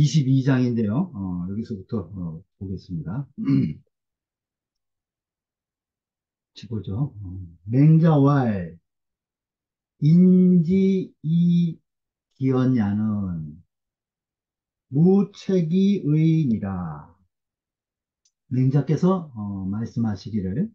22장인데요. 여기서부터 보겠습니다. 보죠. 맹자왈 인지 기언냐는 무책이의니라. 맹자께서 말씀하시기를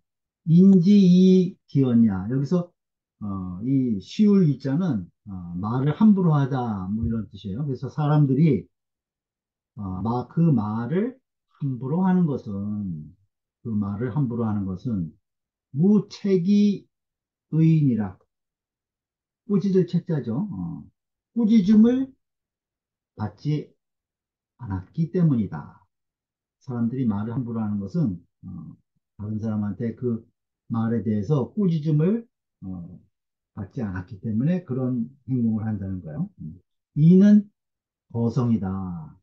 인지 기언냐, 여기서 이 시울 이자는 말을 함부로 하다 뭐 이런 뜻이에요. 그래서 사람들이 그 말을 함부로 하는 것은, 그 말을 함부로 하는 것은 무책이 의인이라. 꾸짖을 책자죠. 꾸짖음을 받지 않았기 때문이다. 사람들이 말을 함부로 하는 것은 다른 사람한테 그 말에 대해서 꾸짖음을 어, 받지 않았기 때문에 그런 행동을 한다는 거예요. 이는 거성이다.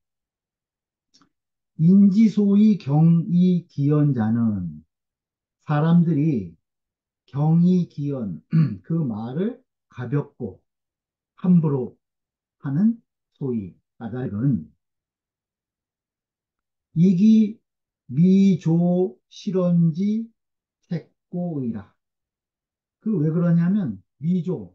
인지소위 경이기언자는, 사람들이 경이기언 그 말을 가볍고 함부로 하는 소위 까닭은 이기 미조 실언지 택고의라. 그 왜 그러냐면 미조,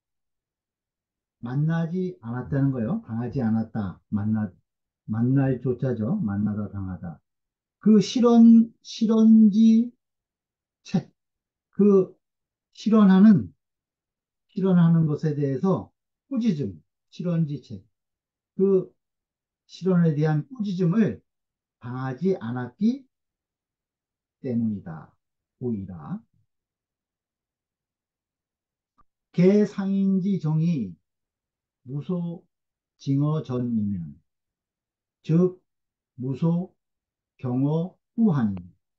만나지 않았다는 거예요. 당하지 않았다. 만날 조자죠. 만나다 당하다. 그 실언지 책, 그 실언하는 것에 대해서 꾸짖음, 실언지 책, 그 실언에 대한 꾸짖음을 당하지 않았기 때문이다. 보이라. 개상인지 정이 무소 징어 전이면, 즉 무소 경어 후하니.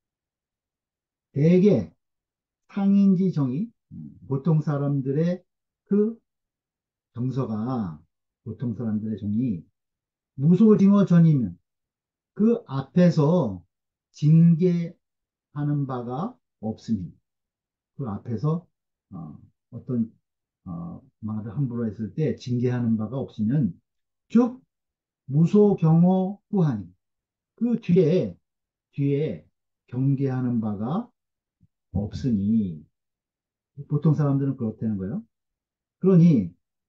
대개 상인지 정이, 보통 사람들의 그 정서가, 보통 사람들의 정이 무소 징어 전이면 그 앞에서 징계하는 바가 없으니, 그 앞에서 어, 어떤 말을 함부로 했을 때 징계하는 바가 없으면, 즉 무소경호 후하니, 그 뒤에 경계하는 바가 없으니, 보통 사람들은 그렇다는 거예요. 그러니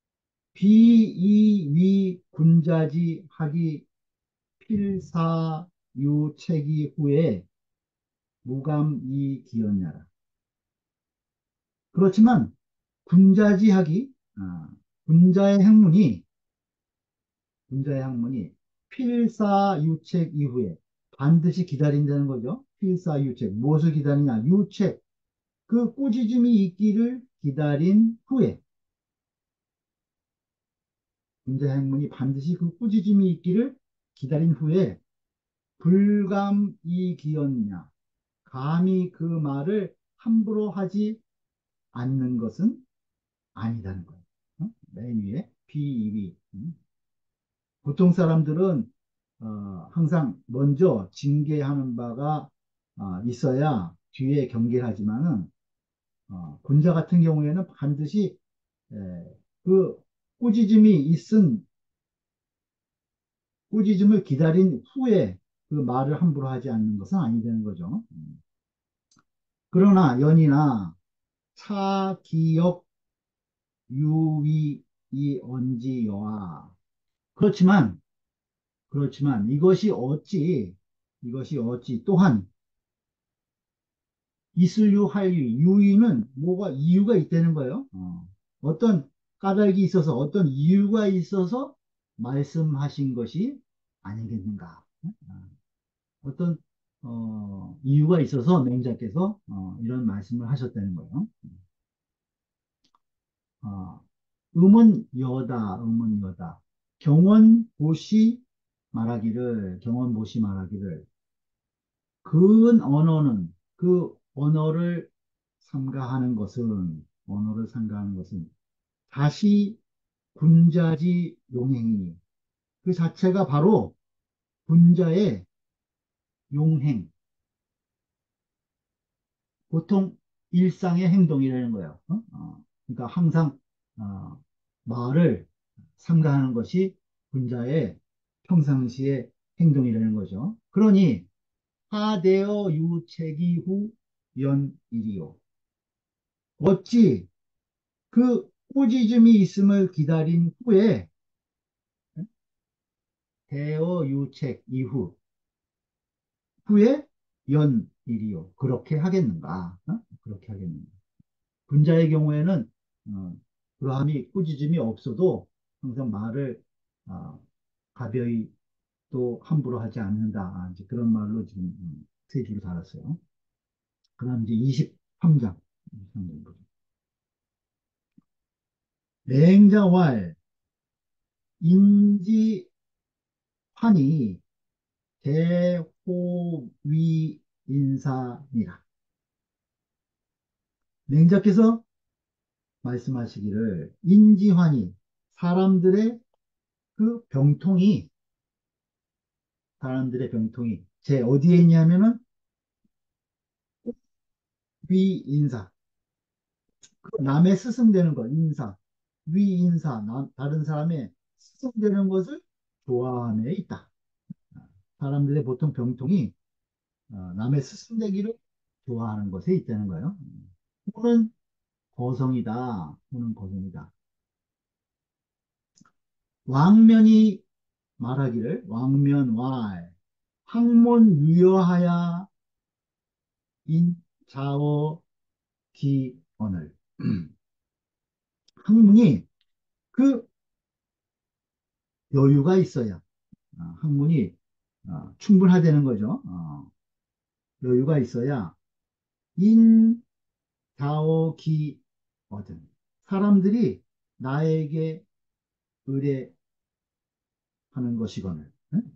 비이위 군자지 하기 필사유체기 후에 무감이기였냐라. 그렇지만 군자지하기, 군자의 행문이 군자의 학문이 필사유책 이후에 반드시 기다린다는 거죠. 필사유책. 무엇을 기다리냐? 유책. 그 꾸짖음이 있기를 기다린 후에, 군자의 학문이 반드시 그 꾸짖음이 있기를 기다린 후에 불감이기였냐. 감히 그 말을 함부로 하지 않는 것은 아니다는 거예요. 맨 위에 비위. 보통 사람들은 항상 먼저 징계하는 바가 있어야 뒤에 경계를 하지만은, 군자 같은 경우에는 반드시 그 꾸짖음이 있은 꾸짖음을 기다린 후에 그 말을 함부로 하지 않는 것은 아니 되는 거죠. 그러나 연이나 차기역 유위 이언지여와. 그렇지만 이것이 어찌 또한 있을유 할유, 유의는 뭐가 이유가 있다는 거예요. 어떤 까닭이 있어서, 어떤 이유가 있어서 말씀하신 것이 아니겠는가. 어떤 이유가 있어서 맹자께서 이런 말씀을 하셨다는 거예요. 어, 음은 여다. 경원보시 말하기를 그 언어는, 그 언어를 삼가하는 것은 다시 군자지 용행이니, 그 자체가 바로 군자의 용행, 보통 일상의 행동이라는 거예요. 그러니까 항상 어, 말을 삼가하는 것이 군자의 평상시의 행동이라는 거죠. 그러니 하되어 유책이 후 연일이요. 어찌 그 꾸짖음이 있음을 기다린 후에 대어 유책 이후 후에 연일이요. 그렇게 하겠는가? 그렇게 하겠는가? 분자의 경우에는 그러함이 꾸짖음이 없어도 항상 말을 어, 가벼이 또 함부로 하지 않는다. 이제 그런 말로 지금 세 줄을 달았어요. 그다음 이제 23장. 맹자왈 인지환이 대호위 인사니라. 맹자께서 말씀하시기를 인지환이 사람들의 그 병통이 사람들의 병통이 제 어디에 있냐면은 위인사 남의 스승되는 것 인사 위인사 다른 사람의 스승되는 것을 좋아함에 있다. 사람들의 보통 병통이 남의 스승되기를 좋아하는 것에 있다는 거예요. 호는 거성이다. 호는 거성이다. 왕면이 말하기를 왕면왈 학문 유여하야 인자어 기언을 학문이 그 여유가 있어야 학문이 충분하다는 거죠. 여유가 있어야 인자어기 얻은 사람들이 나에게 의뢰하는 것이거늘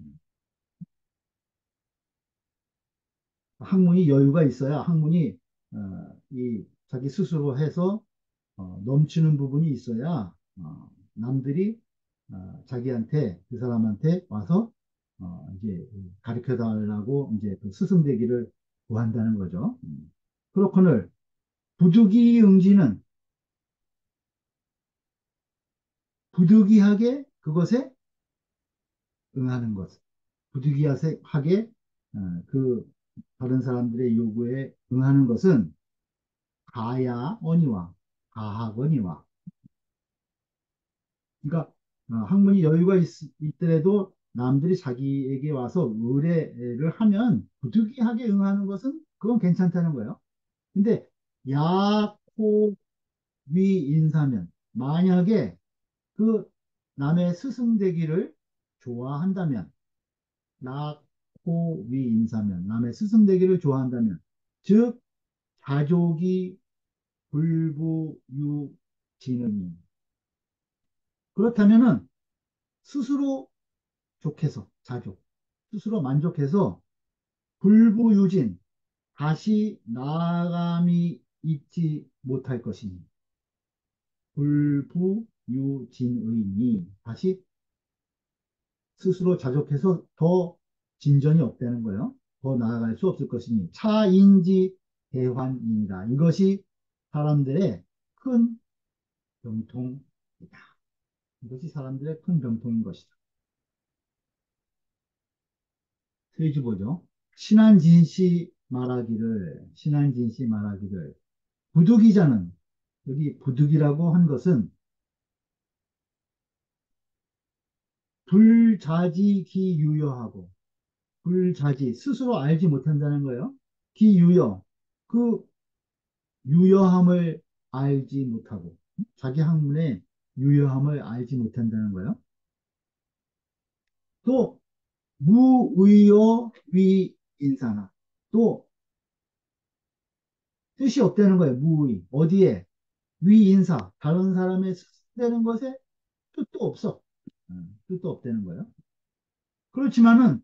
학문이 여유가 있어야 학문이 이 자기 스스로 해서 넘치는 부분이 있어야 남들이 자기한테 그 사람한테 와서 이제 가르쳐 달라고 이제 그 스승 되기를 구한다는 거죠. 그렇거늘 부득이 응지는 부득이하게 그것에 응하는 것. 부득이하게 그 다른 사람들의 요구에 응하는 것은 가야언니와 가학언니와 그러니까 학문이 여유가 있더라도 남들이 자기에게 와서 의뢰를 하면 부득이하게 응하는 것은 그건 괜찮다는 거예요. 근데 야코 위인사면 만약에 그 남의 스승 되기를 좋아한다면 낙호 위인사면 남의 스승 되기를 좋아한다면 즉 자족이 불부유지는 그렇다면은 스스로 족해서 자족 스스로 만족해서 불부유진 다시 나아감이 있지 못할 것이니 불부유진의니 다시 스스로 자족해서 더 진전이 없다는 거예요. 더 나아갈 수 없을 것이니 차인지 대환입니다. 이것이 사람들의 큰 병통이다. 이것이 사람들의 큰 병통인 것이다. 세주 보죠. 신한진 씨 말하기를 부득이자는 여기 부득이라고 한 것은 불자지기유여하고 불자지 스스로 알지 못한다는 거예요. 기유여 그 유여함을 알지 못하고 자기 학문의 유여함을 알지 못한다는 거예요. 또 무의어 위인사나 또 뜻이 없다는 거예요. 무의 어디에 위인사 다른 사람의 되는 것에 뜻도 없어. 뜻도 없다는 거예요. 그렇지만은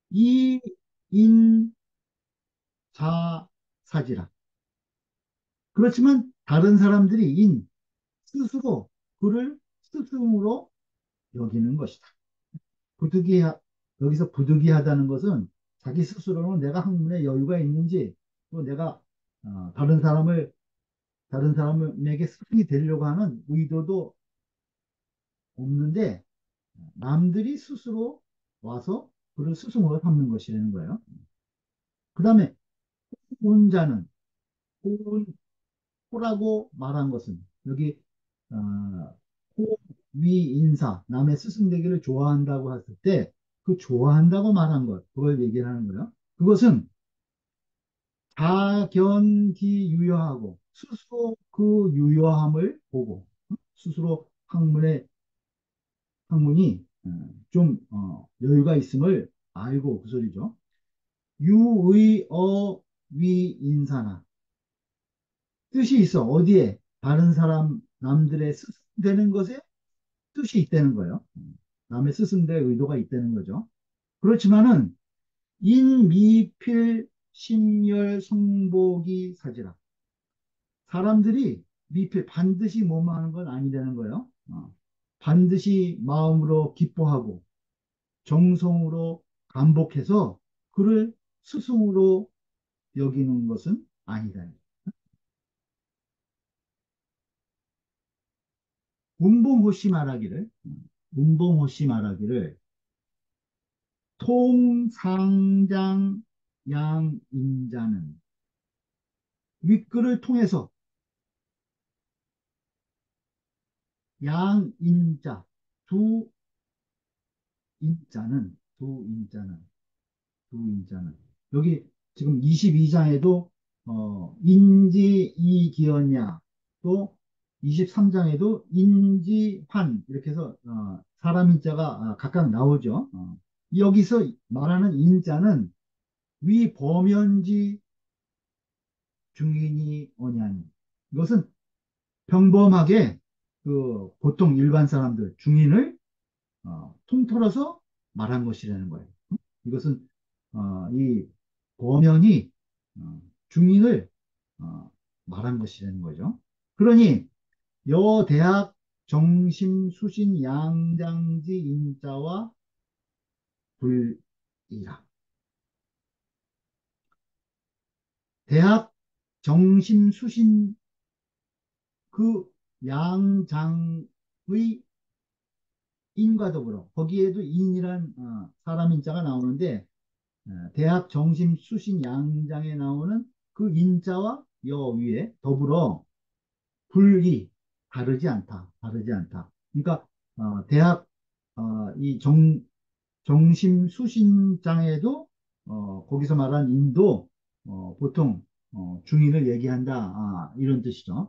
이인자사지라 그렇지만 다른 사람들이 스스로 그를 스승으로 여기는 것이다. 부득이 여기서 부득이하다는 것은 자기 스스로는 내가 학문에 여유가 있는지 또 내가 다른 사람에게 스승이 되려고 하는 의도도 없는데 남들이 스스로 와서 그를 스승으로 삼는 것이라는 거예요. 그 다음에 혼자는 혼, 호라고 말한 것은 여기 어, 호, 위, 인사 남의 스승 되기를 좋아한다고 했을 때 그 좋아한다고 말한 것 그걸 얘기하는 거예요. 그것은 자견기 유여하고 스스로 그 유여함을 보고 스스로 학문이 좀 여유가 있음을 알고 그 소리죠. 유의어 위인사나 뜻이 있어. 어디에? 다른 사람, 남들의 스승되는 것에 뜻이 있다는 거예요. 남의 스승될 의도가 있다는 거죠. 그렇지만은 인미필 심열 성복이 사지라. 사람들이 미필 반드시 뭐뭐 하는 건 아니라는 거예요. 반드시 마음으로 기뻐하고 정성으로 감복해서 그를 스승으로 여기는 것은 아니다. 문봉호씨 말하기를, 문봉호씨 말하기를, 통상장 양인자는 윗글을 통해서 양인자, 두 인자는, 두 인자는, 두 인자는, 여기 지금 22장에도, 인지 이기언야, 또 23장에도 인지환, 이렇게 해서, 사람 인자가 각각 나오죠. 여기서 말하는 인자는 위범연지 중인이 오냐니. 이것은 평범하게 그 보통 일반 사람들 중인을 통틀어서 말한 것이라는 거예요. 이것은 이 범연이 중인을 말한 것이라는 거죠. 그러니 여대학 정심 수신 양장지 인자와 불이라. 대학 정심 수신 그 양장의 인과 더불어 거기에도 인이란 사람 인자가 나오는데 대학 정심 수신 양장에 나오는 그 인자와 여 위에 더불어 불이 다르지 않다. 그러니까 대학 이 정심 수신장에도 거기서 말한 인도 보통 중인을 얘기한다 이런 뜻이죠.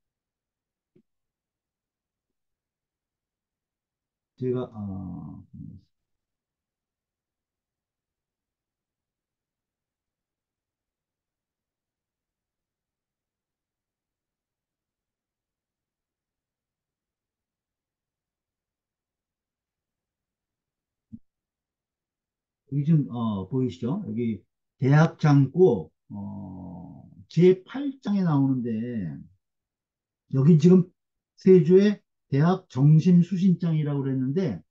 제가 여기 좀 보이시죠? 여기 대학 창고 제8장에 나오는데 여기 지금 세주에 대학 정심 수신장이라고 그랬는데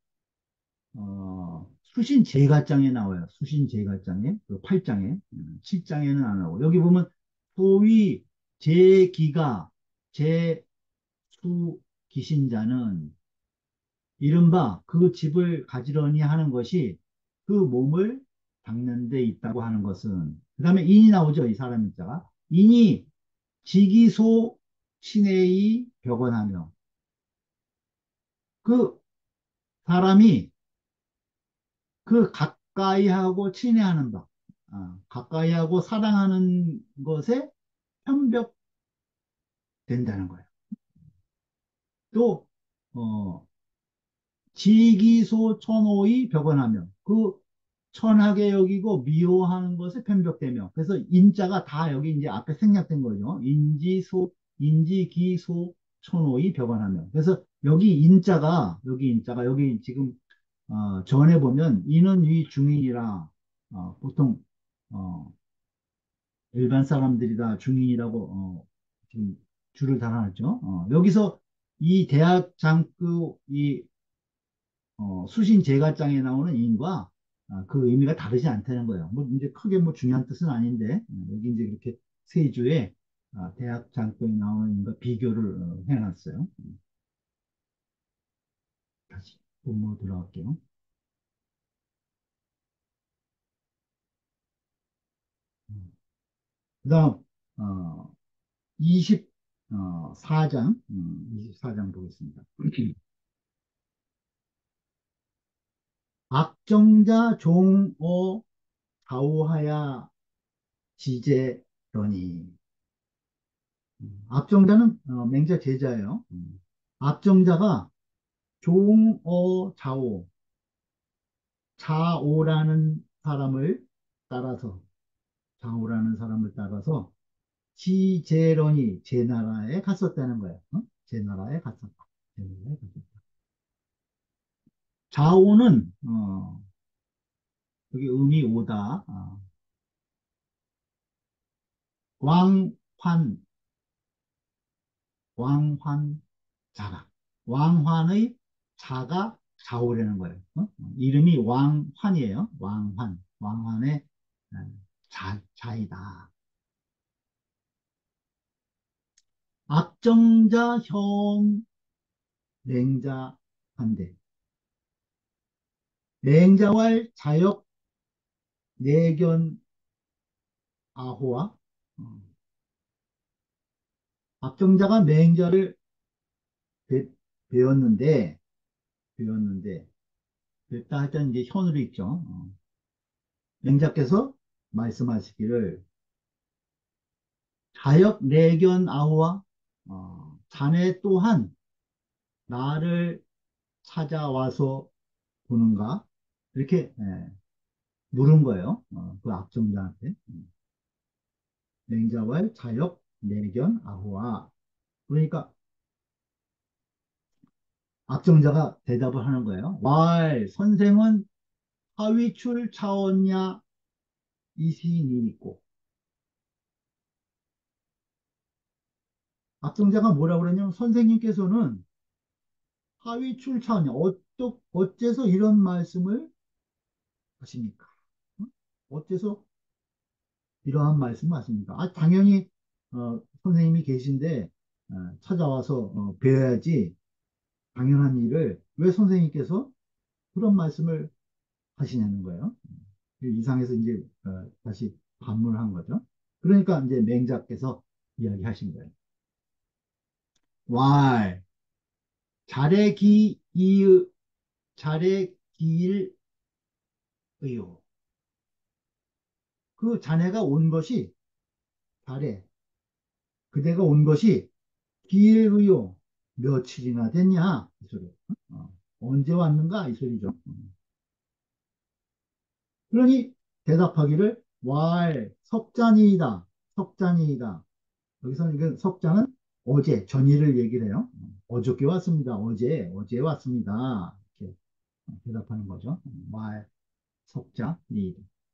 수신 제가장에 나와요. 수신 제가장에 그 8장에 7장에는 안 나오고 여기 보면 소위 제기가 제수 기신자는 이른바 그 집을 가지런히 하는 것이 그 몸을 닦는 데 있다고 하는 것은 그 다음에 인이 나오죠. 이 사람 인자가 인이 지기소 친해이 벽언하며 그 사람이 그 가까이하고 친애하는 바 가까이하고 사랑하는 것에 편벽된다는 거예요. 또 지기소천오의 벽언하며 그 천하게 여기고 미워하는 것에 편벽되며 그래서 인자가 다 여기 이제 앞에 생략된 거죠. 인지기소 천오의 벽언하며 그래서 여기 지금 전에 보면 이는 위 중인이라 보통 어, 일반 사람들이 다 중인이라고 지금 줄을 달아놨죠. 여기서 이 대학 장교 이 수신 제가장에 나오는 인과 그 의미가 다르지 않다는 거예요. 뭐 이제 크게 뭐 중요한 뜻은 아닌데 여기 이제 이렇게 세주에 대학 장교에 나오는 인과 비교를 해놨어요. 다시 본문 들어갈게요. 그다음 어, 24장 24장 보겠습니다. 악정자 종어 좌우하야 지제더니 악정자는 맹자 제자예요. 악정자가 종어 좌오라는 사람을 따라서 좌오라는 사람을 따라서 지제런이 제 나라에 갔었다는 거예요. 어? 제 나라에 갔었다. 제 나라에 갔었다. 좌오는 여기 음이 오다. 왕환 왕환자가 왕환의 자가 좌오라는 거예요. 어? 이름이 왕환이에요. 왕환의 자이다. 악정자 형 맹자 한대 맹자왈 자역 내견 아호와 악정자가 맹자를 배, 배웠는데 배웠는데 뵙다 할 때는 이제 현으로 있죠. 맹자께서 말씀하시기를 자역 내견 아호와 자네 또한 나를 찾아와서 보는가? 이렇게 물은 거예요. 그 악정자한테. 맹자왈 자역 내견 아호와 그러니까 악정자가 대답을 하는 거예요. 왈 선생은 하위출 차원냐 이신이 있고 악정자가 뭐라고 그러냐면 선생님께서는 하위출 차원냐 어째서 이런 말씀을 하십니까? 어? 어째서 이러한 말씀을 하십니까? 당연히 선생님이 계신데 찾아와서 배워야지 당연한 일을 왜 선생님께서 그런 말씀을 하시냐는 거예요. 이상해서 이제 다시 반문한 거죠. 그러니까 이제 맹자께서 이야기하신 거예요. 왈 잘의 기이의 잘의 기일 의요. 그 자네가 온 것이 잘해. 그대가 온 것이 기일 의요. 며칠이나 됐냐? 이 소리. 언제 왔는가? 이 소리죠. 그러니 대답하기를 왈 석잔이이다. 석잔이이다. 여기서는 이건 석자는 어제 전일을 얘기를 해요. 어저께 왔습니다. 어제 왔습니다. 이렇게 대답하는 거죠. 말 석자 니.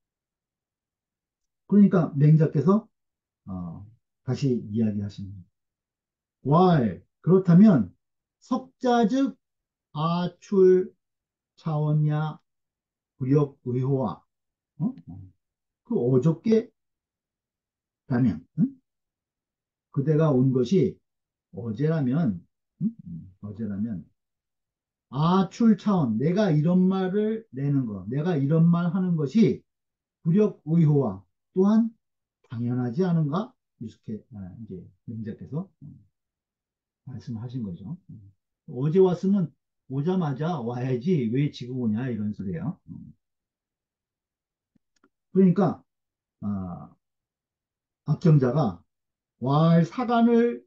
그러니까 맹자께서 어, 다시 이야기하십니다. 왈 그렇다면 석자즉 아출 차원야 구력 의호와 그 어저께라면 응? 그대가 온 것이 어제라면 어제라면 아출 차원 내가 이런 말을 내는 거 내가 이런 말 하는 것이 불역 의호와 또한 당연하지 않은가? 이렇게 이제 명자께서 말씀하신 거죠. 어제 왔으면 오자마자 와야지 왜 지금 오냐 이런 소리예요. 그러니까 아, 악정자가 왈 사간을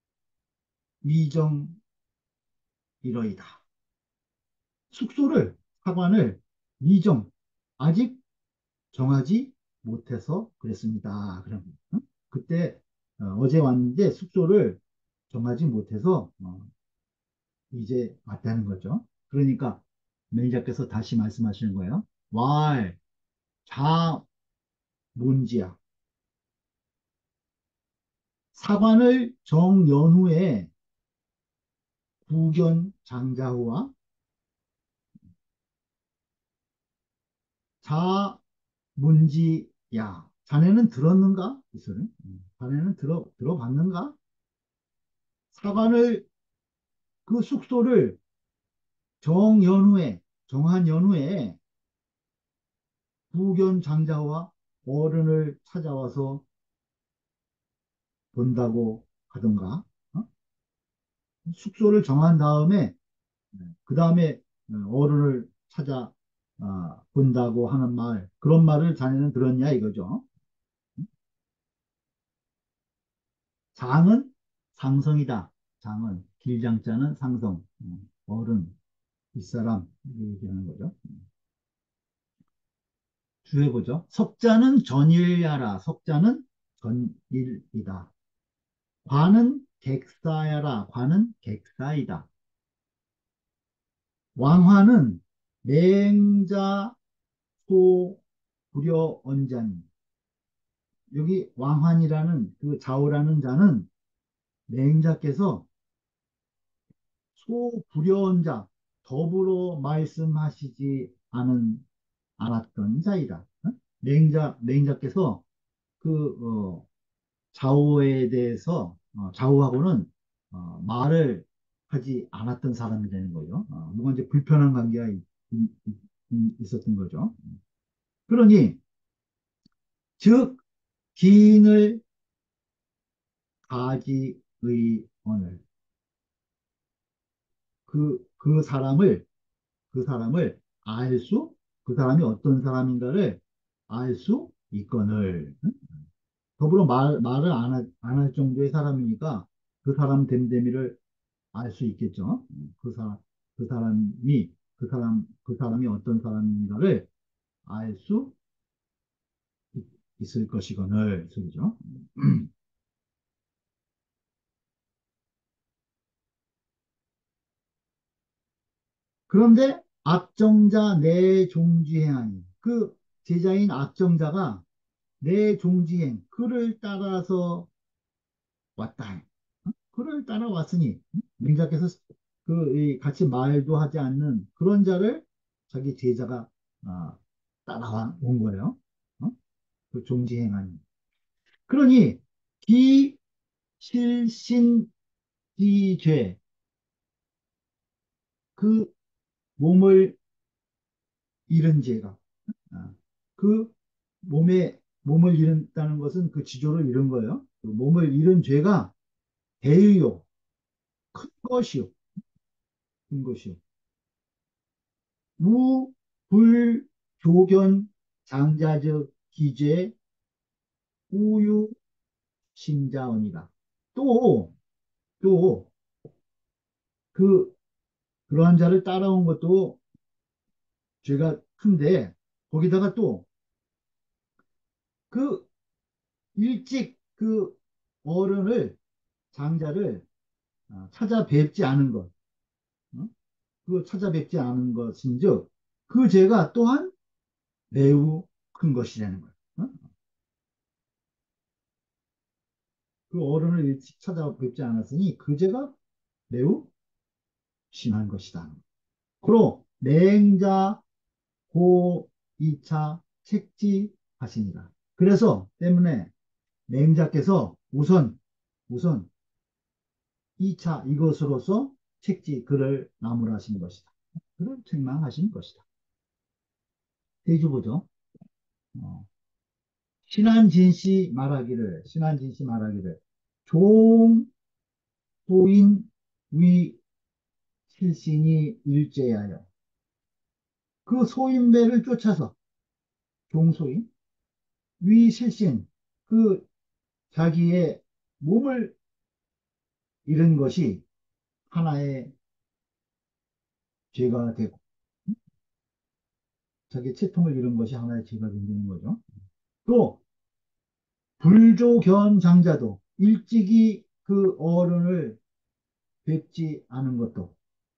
미정 이러이다. 숙소를 사관을 미정 아직 정하지 못해서 그랬습니다. 그럼 그때 어제 왔는데 숙소를 정하지 못해서 이제 왔다는 거죠. 그러니까 매니저께서 다시 말씀하시는 거예요. 왈, 자, 문지야. 사관을 정연후에 구견 장자후와 자, 문지야. 자네는 들었는가? 이 소리. 자네는 들어봤는가? 사관을, 그 숙소를 정한 연후에 구견 장자와 어른을 찾아와서 본다고 하던가, 어? 숙소를 정한 다음에, 그 다음에 어른을 찾아 본다고 하는 말, 그런 말을 자네는 들었냐 이거죠. 장은 상성이다. 장은, 길장자는 상성, 어른, 윗사람, 이렇게 얘기하는 거죠. 주해보죠. 석자는 전일야라. 석자는 전일이다. 관은 객사야라. 관은 객사이다. 왕화는 맹자, 소, 불여, 언자니. 여기 왕환이라는 그 좌우라는 자는 맹자께서 소, 불여, 언자 더불어 말씀하시지 않았던 자이다. 어? 맹자께서 그 좌우에 대해서 좌우하고는 말을 하지 않았던 사람이 되는 거죠. 누가 이제 불편한 관계가 있었던 거죠. 그러니 즉 기인을 가지의언을 그 사람을 알 수, 그 사람이 어떤 사람인가를 알 수 있거늘. 응? 더불어 말을 안 할 정도의 사람이니까 그 사람 됨됨이를 알 수 있겠죠. 그 사람이, 그 사람이 어떤 사람인가를 알 수 있을 것이거늘. 소리죠. 그런데 악정자 내 종지행하니 그 제자인 악정자가 내 종지행 그를 따라서 왔다. 그를 따라왔으니 민자께서 같이 말도 하지 않는 그런 자를 자기 제자가 아, 따라와 온 거예요. 어? 그 종지행하니. 그러니 기실신지죄 그 몸을 잃은 죄가 그 몸을 잃었다는 것은 그 지조를 잃은 거예요. 그 몸을 잃은 죄가 대의요 큰 것이요 큰 것이요 무, 불, 조견, 장자적 기재, 우유, 신자언이다. 또, 또, 그, 그러한 자를 따라온 것도 죄가 큰데, 거기다가 또, 그, 일찍 그 어른을, 장자를 찾아뵙지 않은 것, 어? 그 찾아뵙지 않은 것인즉, 그 죄가 또한 매우 큰 것이라는 거예요. 어? 그 어른을 일찍 찾아뵙지 않았으니 그 죄가 매우 심한 것이다. 그로 맹자 고 2차 책지하십니다. 그래서 때문에 맹자께서 우선 2차 이것으로서 책지 글을 나무라신 것이다. 글을 책망하신 것이다. 대주 보죠. 어, 신한진씨 말하기를 종소인 위 실신이 일제하여 그 소인배를 쫓아서 종소인 위실신 그 자기의 몸을 잃은 것이 하나의 죄가 되고 자기 채통을 잃은 것이 하나의 죄가 된다는 거죠. 또 불조견장자도 일찍이 그 어른을 뵙지 않은 것도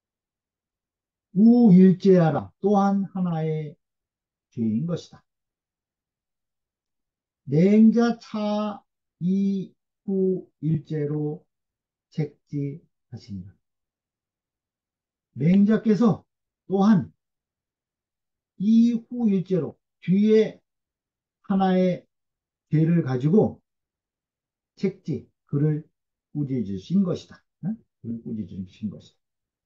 우일제하라 또한 하나의 죄인 것이다. 냉자차 이후일제로 책지하십니다. 맹자께서 또한 이후일제로 뒤에 하나의 죄를 가지고 글을 꾸짖으신 것이다. 글을 꾸짖으신 것이다.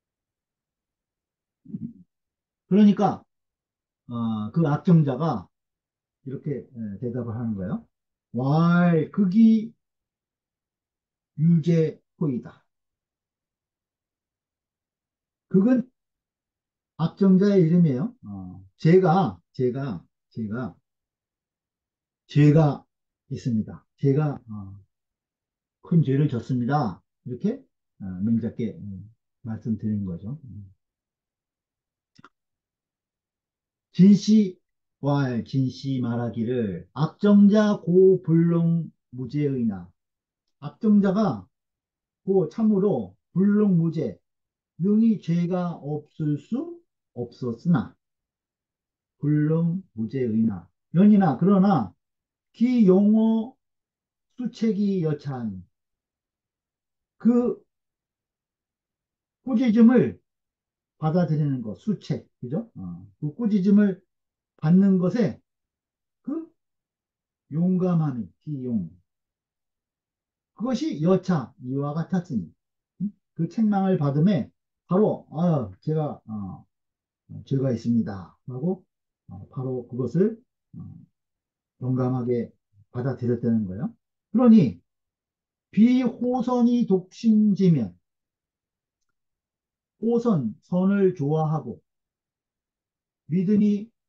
그러니까 그 악정자가 이렇게 대답을 하는 거예요. 왈 극이 유죄호이다. 그건 악정자의 이름이에요. 죄가 있습니다. 제가 큰 죄를 졌습니다. 이렇게 명작게 말씀드린 거죠. 진시 말하기를 악정자 고 불능 무죄의나 악정자가 고 참으로 불능 무죄 능히 죄가 없을 수 없었으나 불능 무죄의나 연이나 그러나 기용어 수책이 여차하니 그 꾸짖음을 받아들이는 것 수책 그죠? 그 꾸짖음을 받는 것에 그 용감함이 기용 그것이 여차 이와 같았으니 그 책망을 받음에 바로 제가 죄가 있습니다 하고 바로 그것을 어, 용감하게 받아들였다는 거예요. 그러니 비호선이 독신지면 선을 좋아하고 믿음이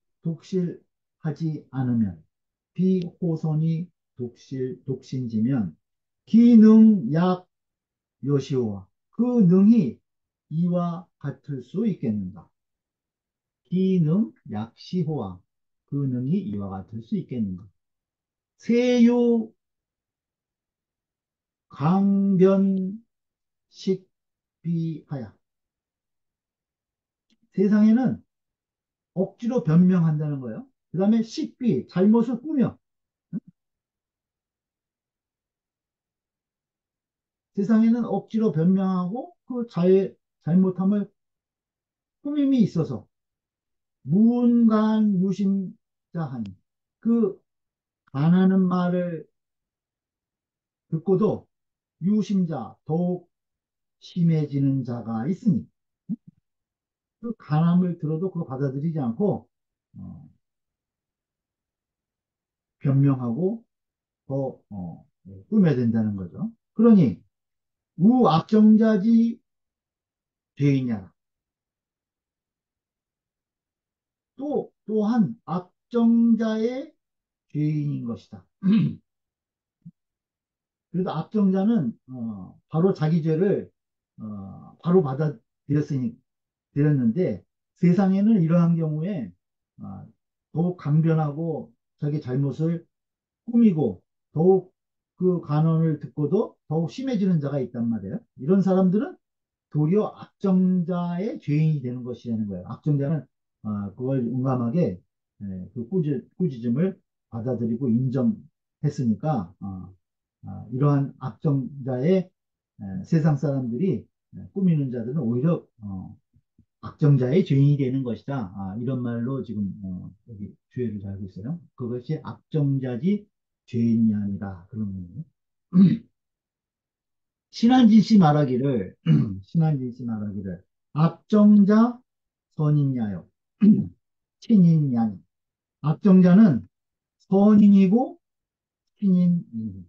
독실하지 않으면 비호선이 독신지면 기능약 여시오와 그 능이 이와 같을 수 있겠는가? 기능 약시호와 그 능이 이와 같을 수 있겠는가? 세유 강변식비하야 세상에는 억지로 변명한다는 거예요. 그 다음에 식비 잘못을 꾸며 세상에는 억지로 변명하고 그 잘못함을 꾸밈이 있어서 무언간 유심자하니 그 안 하는 말을 듣고도 유심자 더욱 심해지는 자가 있으니 그 간함을 들어도 그거 받아들이지 않고 어, 변명하고 더 꾸며댄다는 거죠. 그러니 우악정자지 죄이냐 또한 악정자의 죄인인 것이다. 그래도 악정자는 바로 자기 죄를 바로 드렸는데 세상에는 이러한 경우에 어, 더욱 강변하고 자기 잘못을 꾸미고 더욱 그 간언을 듣고도 더욱 심해지는 자가 있단 말이에요. 이런 사람들은 도리어 악정자의 죄인이 되는 것이라는 거예요. 악정자는 그걸 용감하게 그 꾸짖음을 받아들이고 인정했으니까 이러한 악정자의 세상 사람들이 꾸미는 자들은 오히려 악정자의 죄인이 되는 것이다. 이런 말로 지금 여기 주의를 달고 있어요. 그것이 악정자지 죄인이 아니라 그런 거예요. 신한진 씨 말하기를 악정자 선인야요 친인야니 악정자는 선인이고 친인이니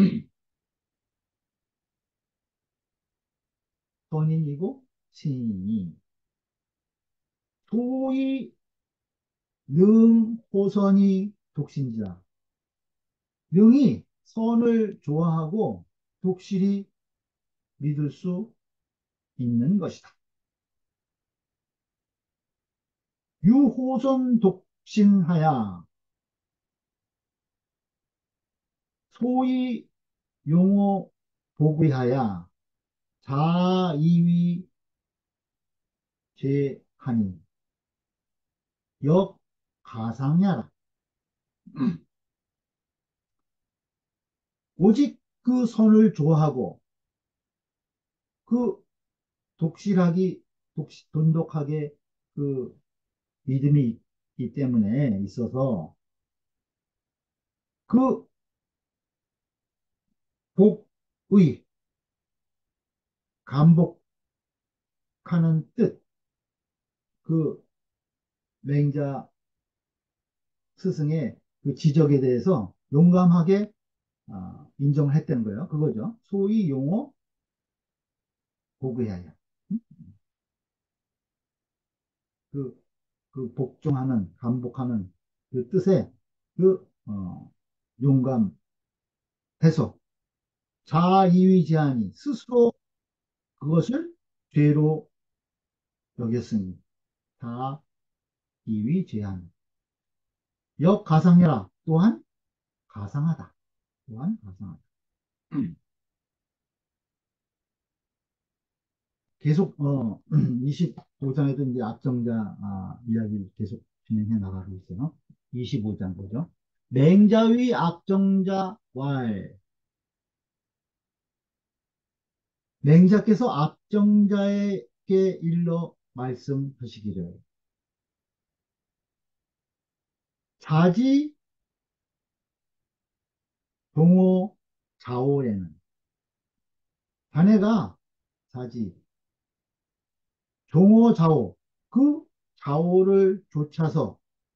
선인이고 친인이 도의 능호선이 독신지라 능이 선을 좋아하고 독실히 믿을 수 있는 것이다. 유호선 독신하야 소위 용어 복위하야 자이위 제하니 역 가상야라 오직 그 선을 좋아하고 그 독실하기 돈독하게 그 믿음이 있기 때문에 있어서 그 복의 감복하는 뜻 그 맹자 스승의 그 지적에 대해서 용감하게 인정을 했다는 거예요. 그거죠. 소위 용어 보고해야. 그, 그 복종하는, 반복하는 그 뜻의 그, 용감, 해석, 자의위 제한이 스스로 그것을 죄로 여겼으니, 자의위 제한. 역가상해라. 또한 가상하다. 또한 가상하다. 계속, 25장에도 이제 악정자, 이야기를 계속 진행해 나가고 있어요. 25장 보죠. 맹자위 악정자 왈. 맹자께서 악정자에게 일러 말씀하시기를 자지 동호 좌오에는 자네가 자지 동호 좌오 그 좌오를 쫓아서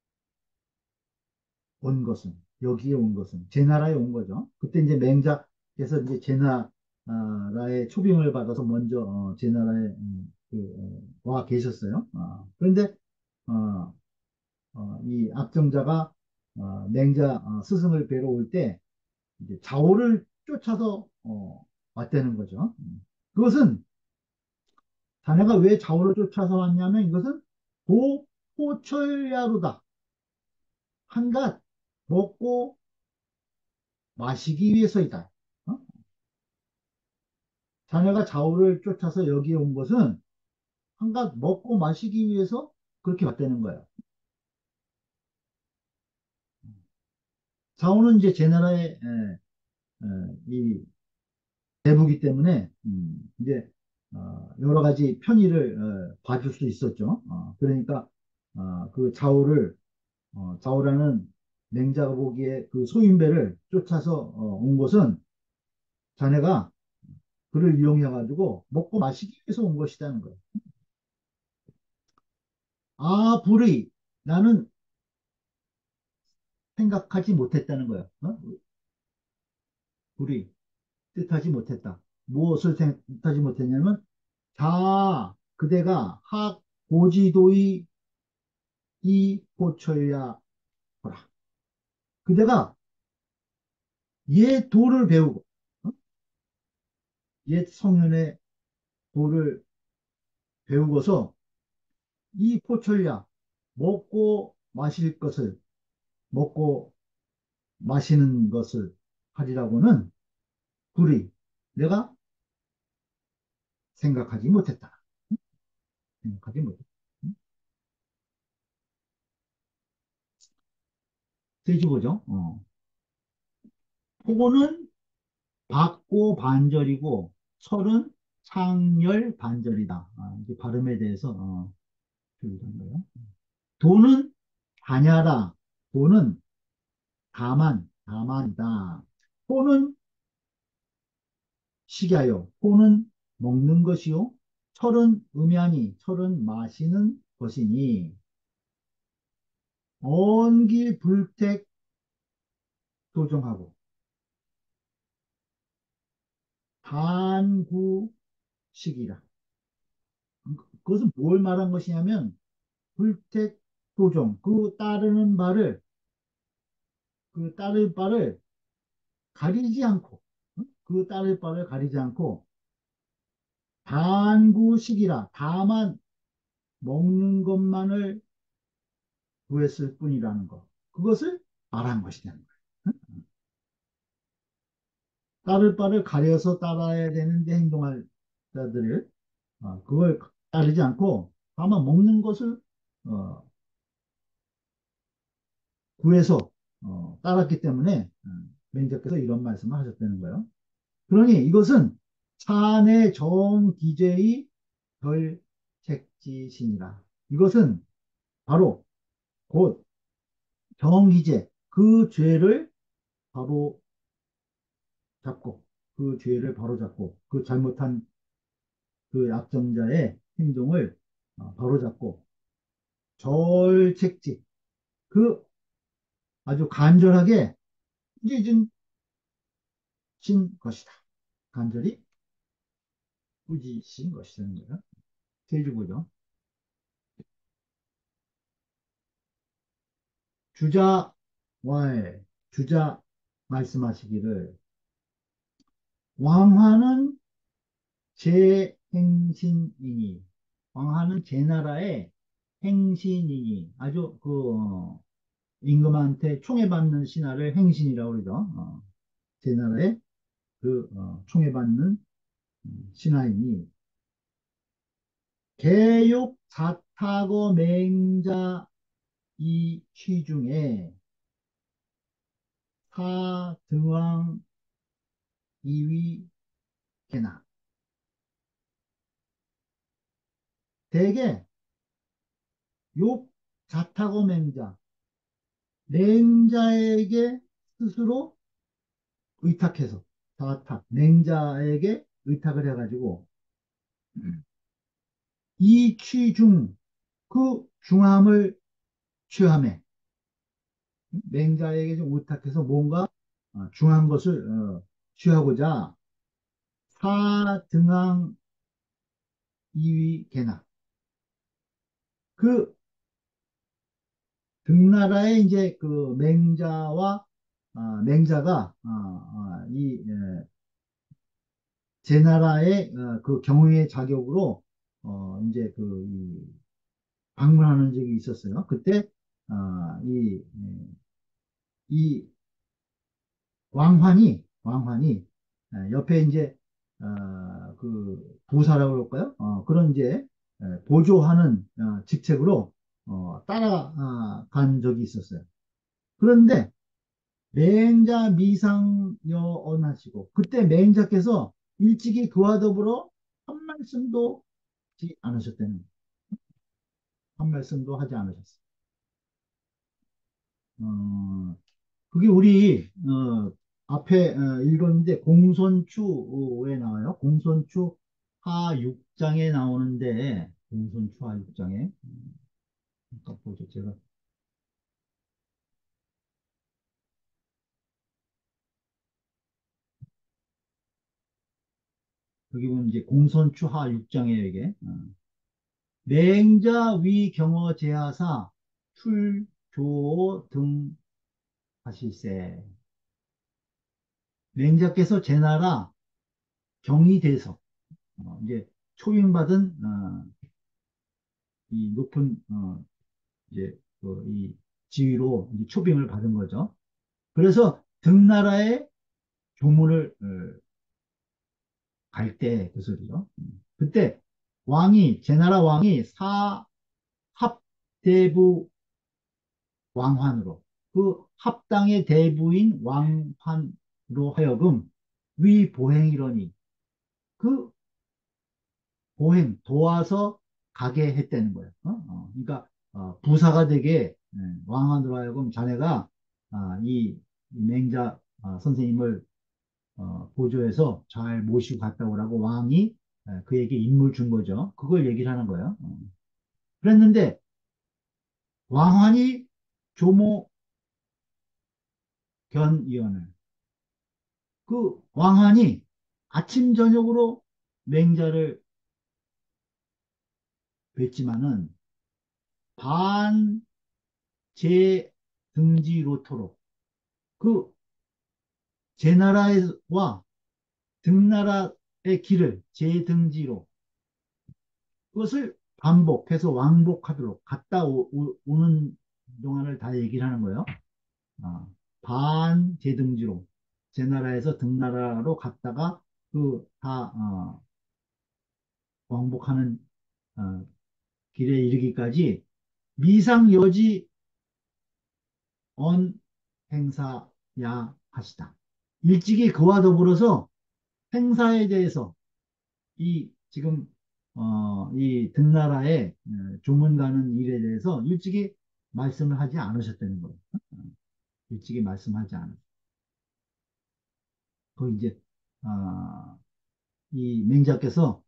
온 것은 여기에 온 것은 제 나라에 온 거죠. 그때 이제 맹자께서 이제 제 나라의 초빙을 받아서 먼저 제 나라에 와 계셨어요. 그런데 어, 이 악정자가 맹자 스승을 뵈러 올 때 이제 좌우를 쫓아서 왔다는 거죠. 그것은 자네가 왜 좌우를 쫓아서 왔냐면 이것은 도포철야루다. 한갓 먹고 마시기 위해서이다. 어? 자네가 좌우를 쫓아서 여기에 온 것은 한갓 먹고 마시기 위해서 그렇게 왔다는 거예요. 좌우는 이제 제 나라의 이 대부기 때문에 이제 여러 가지 편의를 봐줄 수 있었죠. 그러니까 그 좌우라는 맹자가 보기에 그 소인배를 쫓아서 온 것은 자네가 그를 이용해 가지고 먹고 마시기 위해서 온 것이라는 거예요. 불의 나는 생각하지 못했다는 거예요. 불의 뜻하지 못했다. 무엇을 뜻하지 못했냐면 그대가 학 고지도의 이 고쳐야 보라. 그대가 옛 도를 배우고 어? 옛 성현의 도를 배우고서 이 포철야 먹고 마실 것을 먹고 마시는 것을 하리라고는 불의 내가 생각하지 못했다. 생각하지 못했다. 돼지보죠. 포고는 받고 반절이고 철은 창렬 반절이다. 이제 발음에 대해서 교육한 거예요. 도는 다냐라. 도는 다만이다. 포는 식야요. 포는 먹는 것이요. 철은 음야니. 철은 마시는 것이니. 언기불택 도정하고 단구식이라. 그것은 뭘 말한 것이냐면 불택 도정 그 따를 바를 가리지 않고 그 따를 바를 가리지 않고 단구식이라 다만 먹는 것만을 구했을 뿐이라는 것. 그것을 말한 것이라는 거예요. 따를 바를 가려서 따라야 되는데 행동할 자들을 그걸 따르지 않고 다만 먹는 것을 어, 구해서 따랐기 때문에 맹자께서 이런 말씀을 하셨다는 거예요. 그러니 이것은 사내 정기제의 결책지신이라. 이것은 바로 곧 정기제 그 죄를 바로 잡고 그 죄를 바로 잡고 그 잘못한 그 약정자의 행동을 바로 잡고 절책지 그 아주 간절하게 이제 좀 꾸짖으신 것이다. 간절히 꾸짖으신 것이라는 거예요. 세주보죠. 주자와의 주자 말씀하시기를 왕화는 제 행신이니 왕화는 제 나라의 행신이니 아주 임금한테 총애받는 신하를 행신이라고 그러죠. 제 나라의 총애받는 신하이니 개욕 사타고 맹자 이 취중에 사등왕 이위 개나 대개 욕 자타고 맹자에게 스스로 의탁해서 자탁 맹자에게 의탁을 해가지고 이 취중 그 중함을 취함해 맹자에게 좀 의탁해서 뭔가 중한 것을 취하고자 사등왕 이위 개나 그 등나라의 이제 그 맹자가 제 나라의 그 경영의 자격으로 이제 방문하는 적이 있었어요. 그때 이 왕환이 옆에 이제 그 부사라고 그럴까요? 그런 이제 보조하는 직책으로 따라간 적이 있었어요. 그런데 맹자 미상여언하시고 그때 맹자께서 일찍이 그와 더불어 한 말씀도 하지 않으셨다는 한 말씀도 하지 않으셨어요. 그게 우리 앞에 읽었는데 공손추에 나와요. 공손추 하 6장에 나오는데 공손추 하 6장에 아까 보죠 제가 여기 보면 이제 공손추 하 6장에 이게 맹자 위 경어 제하사 출조 등 하실세 맹자께서 제나라 경이돼서 이제 초빙받은 이 높은 이제 이 지위로 이제 초빙을 받은 거죠. 그래서 등나라의 조문을 갈 때 그 소리죠. 그때 제나라 왕이 합대부 왕환으로 그 합당의 대부인 왕환으로 하여금 위보행이러니 그 도와서 가게 했다는 거예요. 그러니까 부사가 되게 왕환으로 하여금 자네가 이 맹자 선생님을 보조해서 잘 모시고 갔다 오라고 왕이 그에게 임무를 준 거죠. 그걸 얘기를 하는 거예요. 그랬는데 왕환이 조모 견위원을 그 왕환이 아침 저녁으로 맹자를 뵀지만은 반제 등지로토록 그 제나라와 등나라의 길을 제등지로 그것을 반복해서 왕복하도록 는 동안을 다 얘기를 하는 거예요. 반제등지로 제나라에서 등나라로 갔다가 다 왕복하는 어, 길에 이르기까지 미상여지 언 행사야 하시다. 일찍이 그와 더불어서 행사에 대해서 지금 이 등나라에 조문 가는 일에 대해서 일찍이 말씀을 하지 않으셨다는 거예요. 일찍이 말씀하지 않았어요. 그 이제 이 맹자께서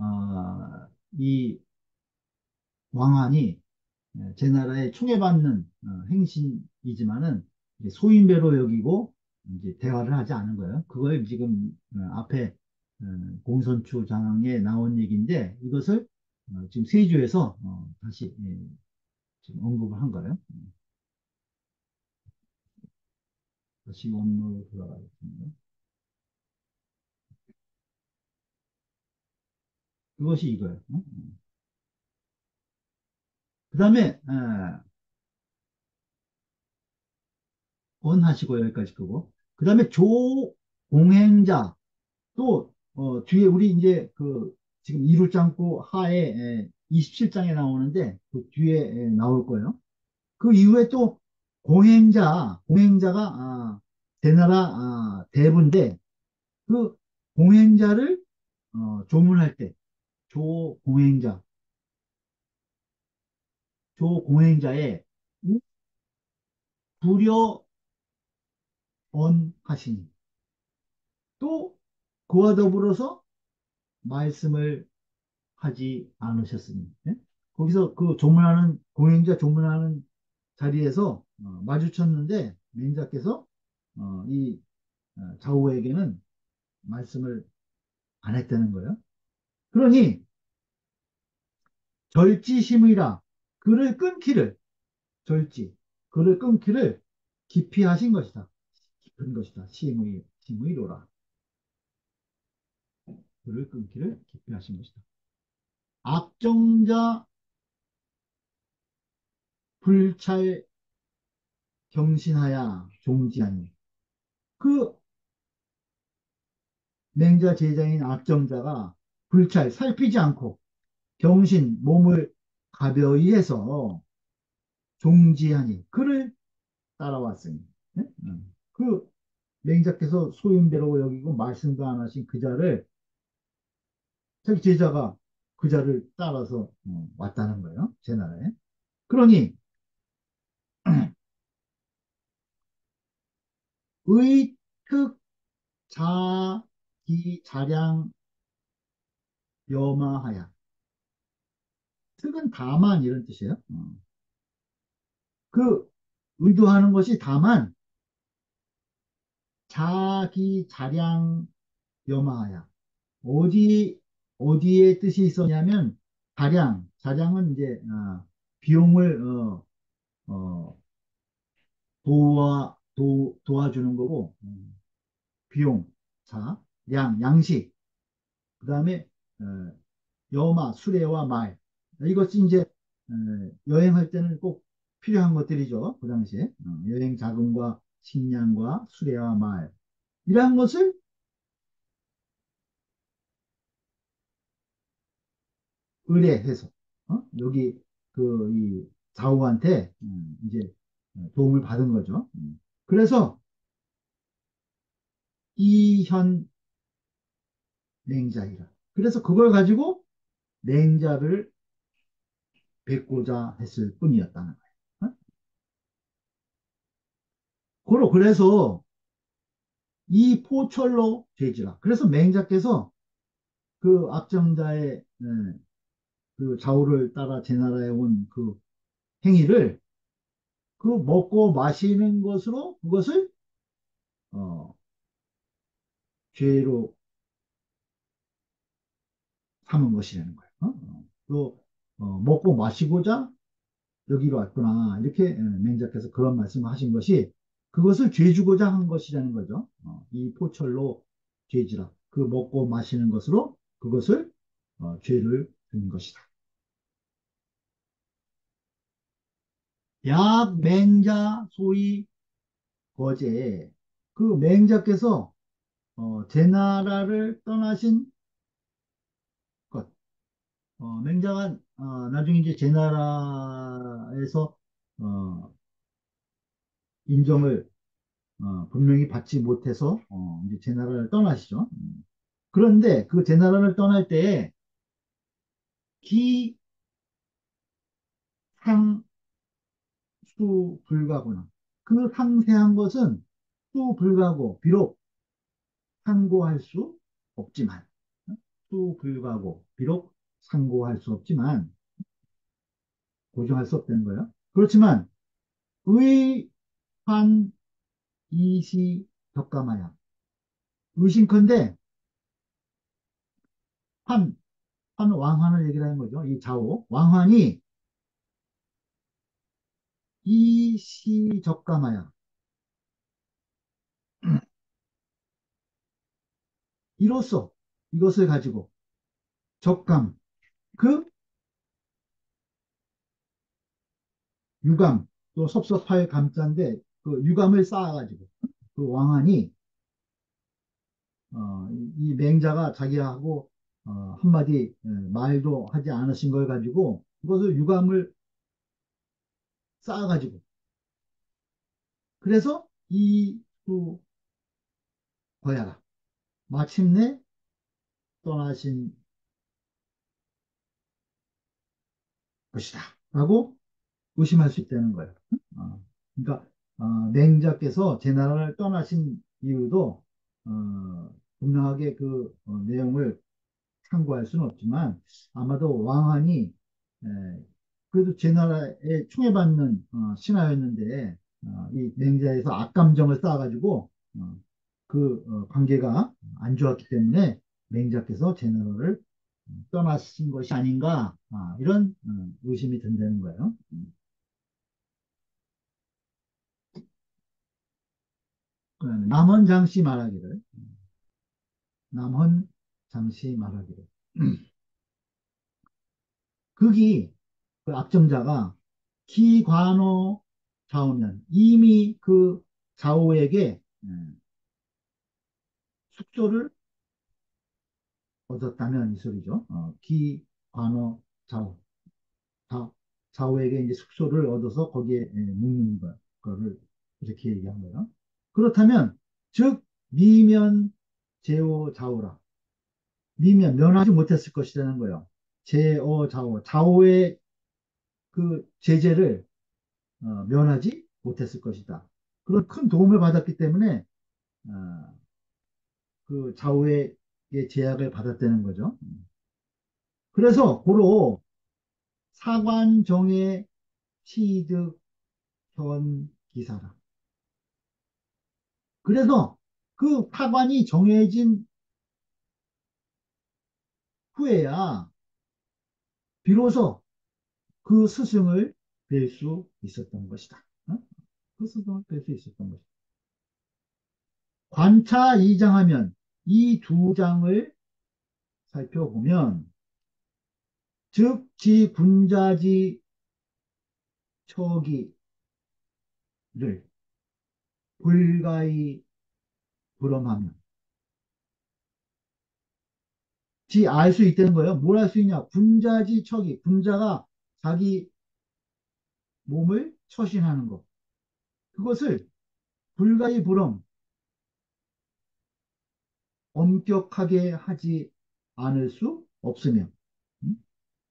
이 왕환이 제 나라에 총애받는 행신이지만은 소인배로 여기고 이제 대화를 하지 않은 거예요. 그걸 지금 앞에 공선추장에 나온 얘기인데 이것을 지금 세주에서 다시 지금 언급을 한 거예요. 다시 원문으로 돌아가겠습니다. 그것이 이거예요. 그 다음에 원하시고 여기까지 끄고 그 다음에 조공행자 또 뒤에 우리 이제 그 지금 이룰장구 하에 27장에 나오는데 그 뒤에 나올 거예요. 그 이후에 또 공행자가 대나라 대부인데 그 공행자를 조문할 때 조공행자 조공행자의 불여언하시니 또 그와 더불어서 말씀을 하지 않으셨으니 예? 거기서 그 조문하는 공행자 조문하는 자리에서 마주쳤는데 맹자께서 이 좌우에게는 말씀을 안 했다는 거예요. 그러니 절지심의라 그를 끊기를 절지 그를 끊기를 기피하신 것이다. 깊은 것이다. 심의로라 그를 끊기를 기피하신 것이다. 악정자 불찰 경신하야 종지하니 그 맹자 제자인 악정자가 불찰 살피지 않고 경신 몸을 가벼이 해서 종지하니 그를 따라왔으니 네? 그 맹자께서 소인배라고 여기고 말씀도 안 하신 그 자를 자기 제자가 그 자를 따라서 왔다는 거예요. 제 나라에. 그러니 의특 자기 자량 여마하야. 특은 다만 이런 뜻이에요. 그 의도하는 것이 다만 자기 자량 여마하야. 어디 어디에 뜻이 있었냐면 자량은 이제 비용을 어, 도와주는 거고 비용 양식 그다음에 여마 수레와 말 이것이 이제 여행할 때는 꼭 필요한 것들이죠. 그 당시에 여행 자금과 식량과 수레와 말 이러한 것을 의뢰해서 여기 그 이 좌우한테 이제 도움을 받은 거죠. 그래서 이현 맹자이라. 그래서 그걸 가지고 맹자를 뵙고자 했을 뿐이었다는 거예요. 그래서 이 포철로 죄지라. 그래서 맹자께서 그 압정자의 그 좌우를 따라 제 나라에 온 그 행위를 그 먹고 마시는 것으로 그것을 어, 죄로 삼은 것이라는 거예요. 또 먹고 마시고자 여기로 왔구나. 이렇게 맹자께서 그런 말씀을 하신 것이 그것을 죄 주고자 한 것이라는 거죠. 이 포철로 죄지라. 그 먹고 마시는 것으로 그것을 죄를 준 것이다. 약 맹자 소위 거제 그 맹자께서 제나라를 떠나신 것. 맹자가 나중에 이제 제나라에서 어, 인정을 분명히 받지 못해서 이제 제나라를 떠나시죠. 그런데 그 제나라를 떠날 때에 기상수 불가구나. 그 상세한 것은 수 불가고 비록 상고할 수 없지만 수 불가고 비록 상고할 수 없지만 고정할 수 없다는 거예요. 그렇지만 의한 이시 적가마야. 의심컨대 환, 환 왕환을 얘기를 하는 거죠. 이 좌우. 왕환이 이시적가마야. 이로써 이것을 가지고 적감, 그 유감, 또 섭섭할 감자인데 그 유감을 쌓아가지고 그 왕환이 이 맹자가 자기하고 한마디 말도 하지 않으신 걸 가지고 그것을 유감을 쌓아가지고 그래서 이수 거야라 마침내 떠나신 것이다 라고 의심할 수 있다는 거예요. 그러니까 맹자께서 제나라를 떠나신 이유도 분명하게 그 내용을 참고할 수는 없지만 아마도 왕안이 그래도 제나라에 총애받는 신하였는데 이 맹자에서 악감정을 쌓아가지고 관계가 안 좋았기 때문에 맹자께서 제나라를 떠나신 것이 아닌가 이런 의심이 든다는 거예요. 그다음에 남헌 장씨 말하기를 남헌 장씨 말하기를 극이 그 악정자가 기관호 좌우면 이미 그 좌우에게 숙소를 얻었다면 이 소리죠. 기관호 좌우 좌, 좌우에게 이제 숙소를 얻어서 거기에 묵는 거를 이렇게 얘기한 거예요. 그렇다면 즉 미면 제오 좌우라 미면 면하지 못했을 것이라는 거예요. 제어 좌우 좌우의 그 제재를 면하지 못했을 것이다. 그런 큰 도움을 받았기 때문에 어, 그 좌우의 제약을 받았다는 거죠. 그래서 고로 사관정의 취득 현 기사라. 그래서 그 타관이 정해진 후에야 비로소 그 스승을 뵐 수 있었던 것이다. 그 스승을 뵐 수 있었던 것이다. 관차 2장 하면 이 두 장을 살펴보면 즉 지군자지 처기를 불가히 불엄하면 지 알 수 있다는 거예요. 뭘 알 수 있냐? 군자지 처기. 군자가 자기 몸을 처신하는 것. 그것을 불가히 불엄, 엄격하게 하지 않을 수 없으며 음?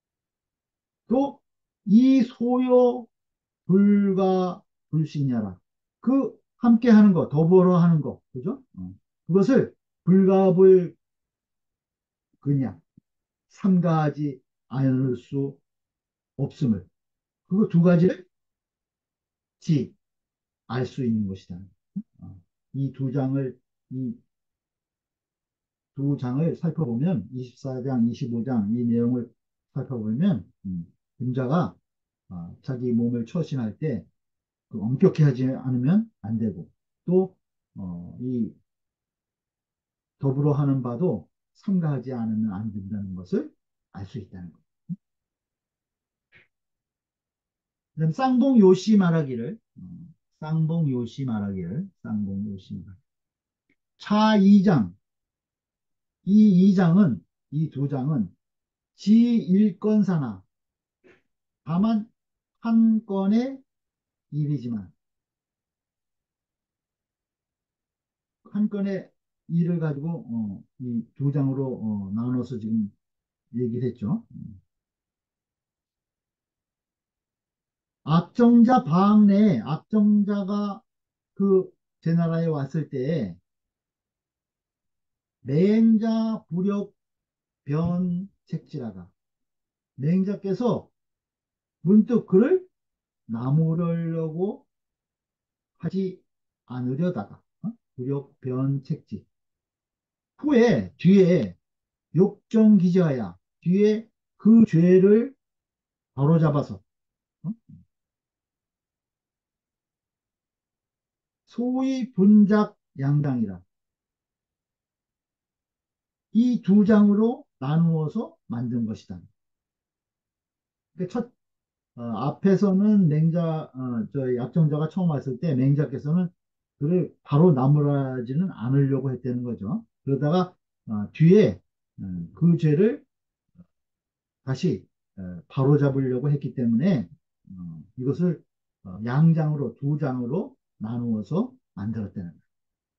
또 이 소요 불가 불신야라. 그 함께 하는 거, 더불어 하는 거. 그죠? 그것을 불가불 그냥 삼가하지 않을 수 없음을. 그거 두 가지를 지, 알 수 있는 것이다. 이 두 장을, 이 두 장을 살펴보면, 24장, 25장 이 내용을 살펴보면, 군자가 자기 몸을 처신할 때 그 엄격히 하지 않으면 안 되고, 또, 이 더불어 하는 바도 삼가하지 않으면 안 된다는 것을 알 수 있다는 것. 그다음 쌍봉요시 말하기를, 쌍봉요시 말하기를, 쌍봉요시 말하기를. 차 2장, 이 2장은, 이 두 장은 지일건사나 다만 한 건의 일이지만 한 건의 일을 가지고 이 두 장으로 나눠서 지금 얘기를 했죠. 악정자 방 내에 악정자가 그 제나라에 왔을 때 맹자 부력 변책지라가 맹자께서 문득 그를 나무르려고 하지 않으려다가 굴욕변책지. 후에 뒤에 욕정기재하야. 뒤에 그 죄를 바로잡아서 어? 소위 분작 양당이라. 이 두 장으로 나누어서 만든 것이다. 그러니까 앞에서는 저 약정자가 처음 왔을 때 맹자께서는 그를 바로 나무라지는 않으려고 했다는 거죠. 그러다가 뒤에 그 죄를 다시 바로잡으려고 했기 때문에 이것을 양장으로 두 장으로 나누어서 만들었다는 거예요.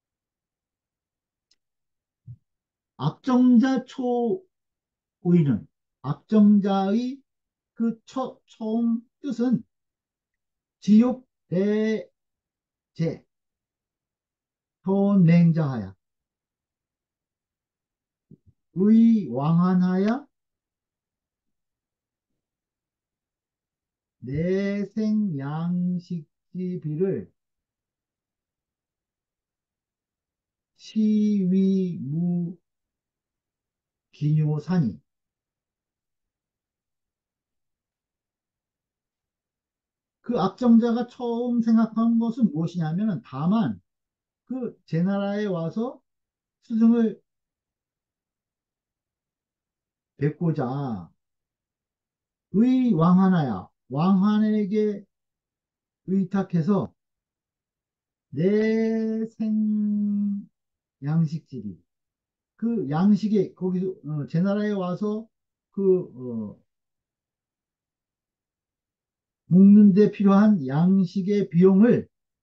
악정자 초의는 악정자의 그 처음 뜻은 지욕 대제 현맹자하야 의왕한하야 내생양식지비를 시위무기뇨사니. 그 악정자가 처음 생각한 것은 무엇이냐면은 다만 그 제 나라에 와서 스승을 뵙고자 의왕하나야 왕한에게 의탁해서 내생 양식지비 그 양식에 거기서 제 나라에 와서 그 먹는 데 필요한 양식의 비용을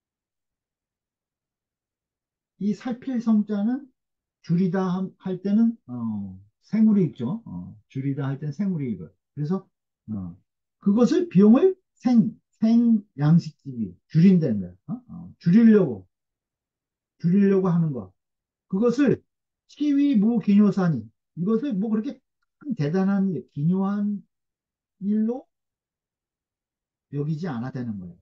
이 살필 성자는 줄이다 할 때는 생물이 있죠. 줄이다 할 때는 생물이 익어요. 그래서 그것을 비용을 생양식집이 줄인다는 거예요. 줄이려고 하는 거. 그것을 시위무기뇨사니 이것을 뭐 그렇게 큰 대단한 기묘한 일로 여기지 않았다는 거예요.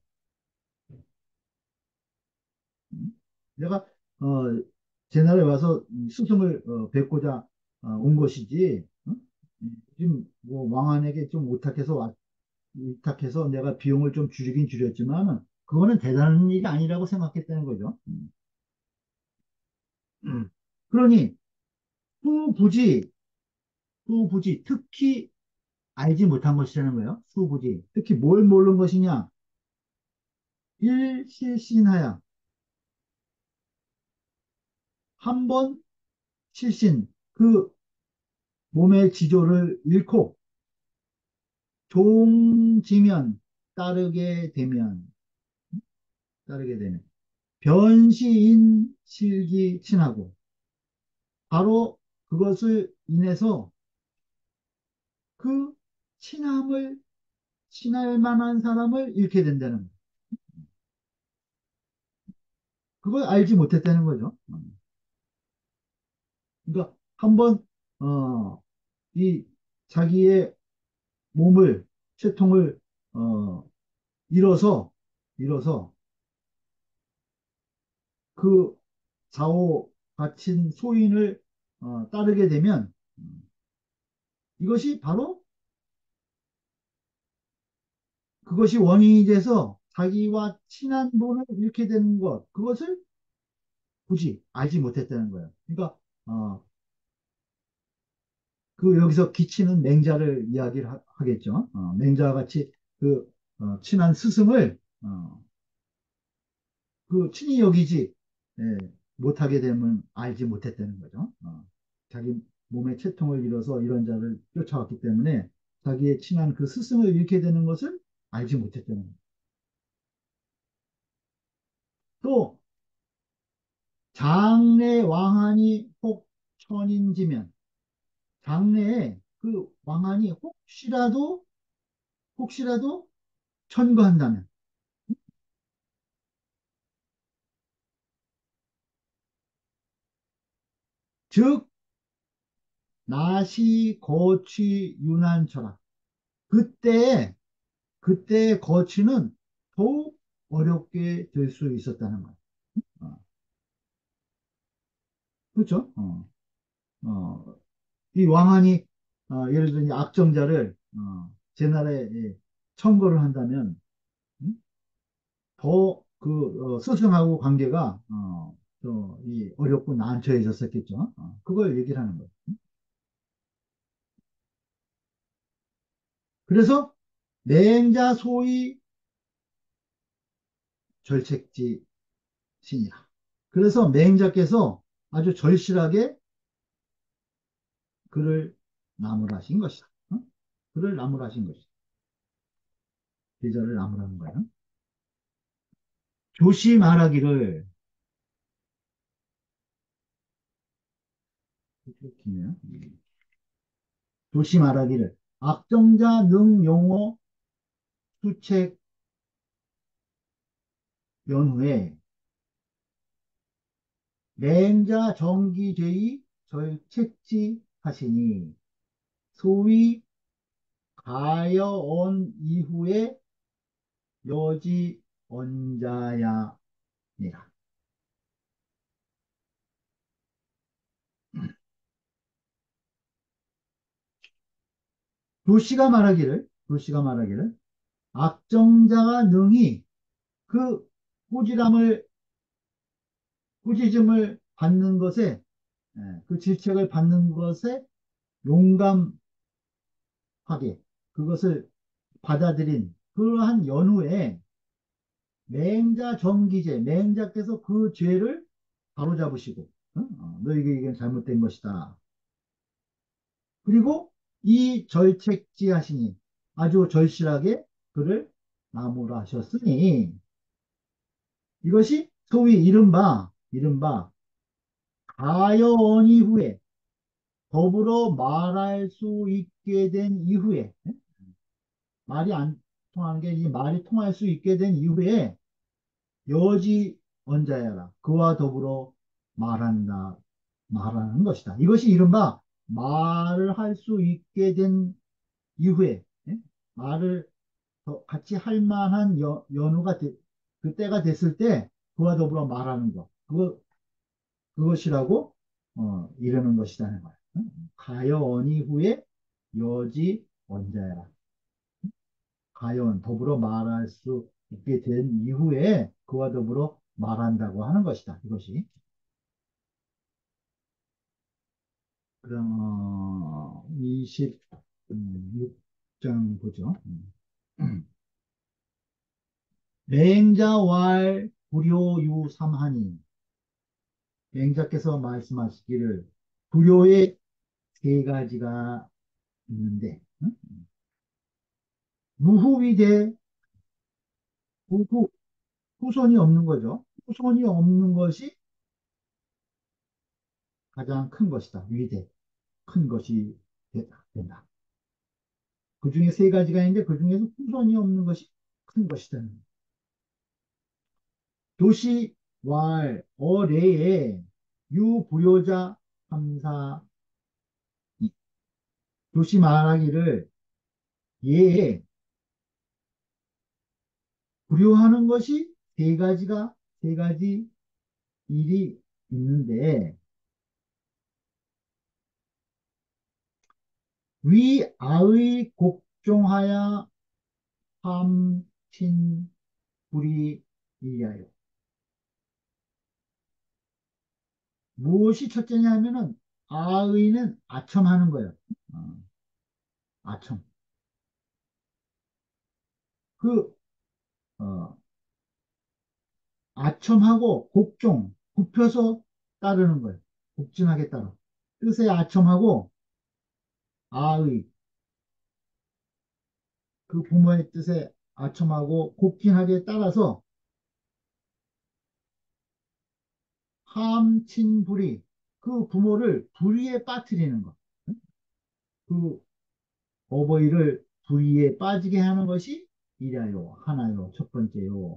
음? 내가 제 나라에 와서 스승을 뵙고자 온 것이지. 지금 뭐 왕안에게 좀 의탁해서 내가 비용을 좀 줄이긴 줄였지만 그거는 대단한 일이 아니라고 생각했다는 거죠. 음. 그러니 수부지, 수부지 특히 알지 못한 것이라는 거예요. 수부지 특히 뭘 모르는 것이냐? 일실신하야 한 번 실신 그 몸의 지조를 잃고 종지면 따르게 되면 변시인 실기 친하고 바로 그것을 인해서 그 친할 만한 사람을 잃게 된다는 거예요. 그걸 알지 못했다는 거죠. 그러니까 한번 이 자기의 몸을 채통을 어, 잃어서 그 좌우 갇힌 소인을 따르게 되면 이것이 바로 그것이 원인이 돼서 자기와 친한 분을 잃게 되는 것 그것을 굳이 알지 못했다는 거예요. 그러니까 그 여기서 기치는 맹자를 이야기를 겠죠 맹자와 같이 그 친한 스승을 그 친히 여기지 예, 못하게 되면 알지 못했다는 거죠. 자기 몸의 채통을 잃어서 이런 자를 쫓아왔기 때문에 자기의 친한 그 스승을 잃게 되는 것을 알지 못했다는 거죠. 또 장래 왕한이 혹 천인지면 장래에 그 왕한이 혹시라도 천거한다면 즉 나시 거취 유난처라 그때 그때의 거취는 더욱 어렵게 될 수 있었다는 거예요. 어. 그렇죠? 어, 이 왕한이 예를 들어 이 악정자를 제 나라에 청구를 한다면 더 그 스승하고 관계가 이 어렵고 난처해졌었겠죠. 그걸 얘기를 하는 거예요. 그래서 맹자 소위 절책지 신이라. 그래서 맹자께서 아주 절실하게 그를 나무라신 것이다. 그를 나무라신 것이다. 계절을 나무라는 거예요. 조시 말하기를 기네요. 조시 말하기를 악정자 능 용어 수책 연후에 맹자 정기죄의 절책지 하시니 소위 가여온 이후에 여지 언자야니라. 조씨가 말하기를 악정자가 능히 그 꾸지람을 꾸짖음을 받는 것에 그 질책을 받는 것에 용감하게 그것을 받아들인 그러한 연후에 맹자 정기제 맹자께서 그 죄를 바로잡으시고 너에게 이건 잘못된 것이다. 그리고 이 절책지 하시니 아주 절실하게 그를 나무라 하셨으니 이것이 소위 이른바 가여원 이후에 더불어 말할 수 있게 된 이후에 말이 안 통하는 게 이 말이 통할 수 있게 된 이후에 여지 언자야라 그와 더불어 말한다 말하는 것이다. 이것이 이른바 말을 할 수 있게 된 이후에 말을 같이 할 만한 연후가 그 때가 됐을 때 그와 더불어 말하는 것 그것이라고 이르는 것이라는 거야. 가여언이 후에 여지 언자야. 가여언 더불어 말할 수 있게 된 이후에 그와 더불어 말한다고 하는 것이다. 이것이. 그럼 26장 보죠. 맹자왈 불효유 삼하니 맹자께서 말씀하시기를 불효의 세 가지가 있는데 무후위대 후후 후손이 없는 거죠. 후손이 없는 것이 가장 큰 것이다. 위대 큰 것이 된다. 그 중에 세 가지가 있는데 그 중에서 후손이 없는 것이 큰 것이다. 도시 왈 어레에 유불효자 삼사 도시 말하기를 예에 불효하는 것이 세 가지 일이 있는데 위아의 곡종하여 함친 불이 이하여 무엇이 첫째냐 하면은 아의는 아첨하는 거예요. 어, 아첨. 그 어, 아첨하고 곡종 굽혀서 따르는 거예요. 곡진하게 따라. 뜻에 아첨하고 아의 그 부모의 뜻에 아첨하고 곡진하게 따라서 함친불이 그 부모를 불의에 빠뜨리는 것. 그 어버이를 불의에 빠지게 하는 것이 이라요. 하나요. 첫 번째요.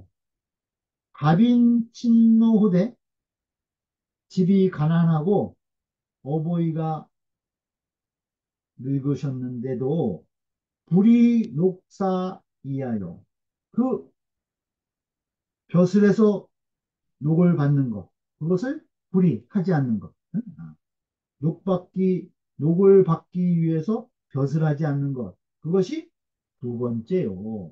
가빈친노후대 집이 가난하고 어버이가 늙으셨는데도 불이 녹사 이하여 그 벼슬에서 녹을 받는 것 그것을 불이 하지 않는 것 아, 녹을 받기 위해서 벼슬 하지 않는 것. 그것이 두 번째요.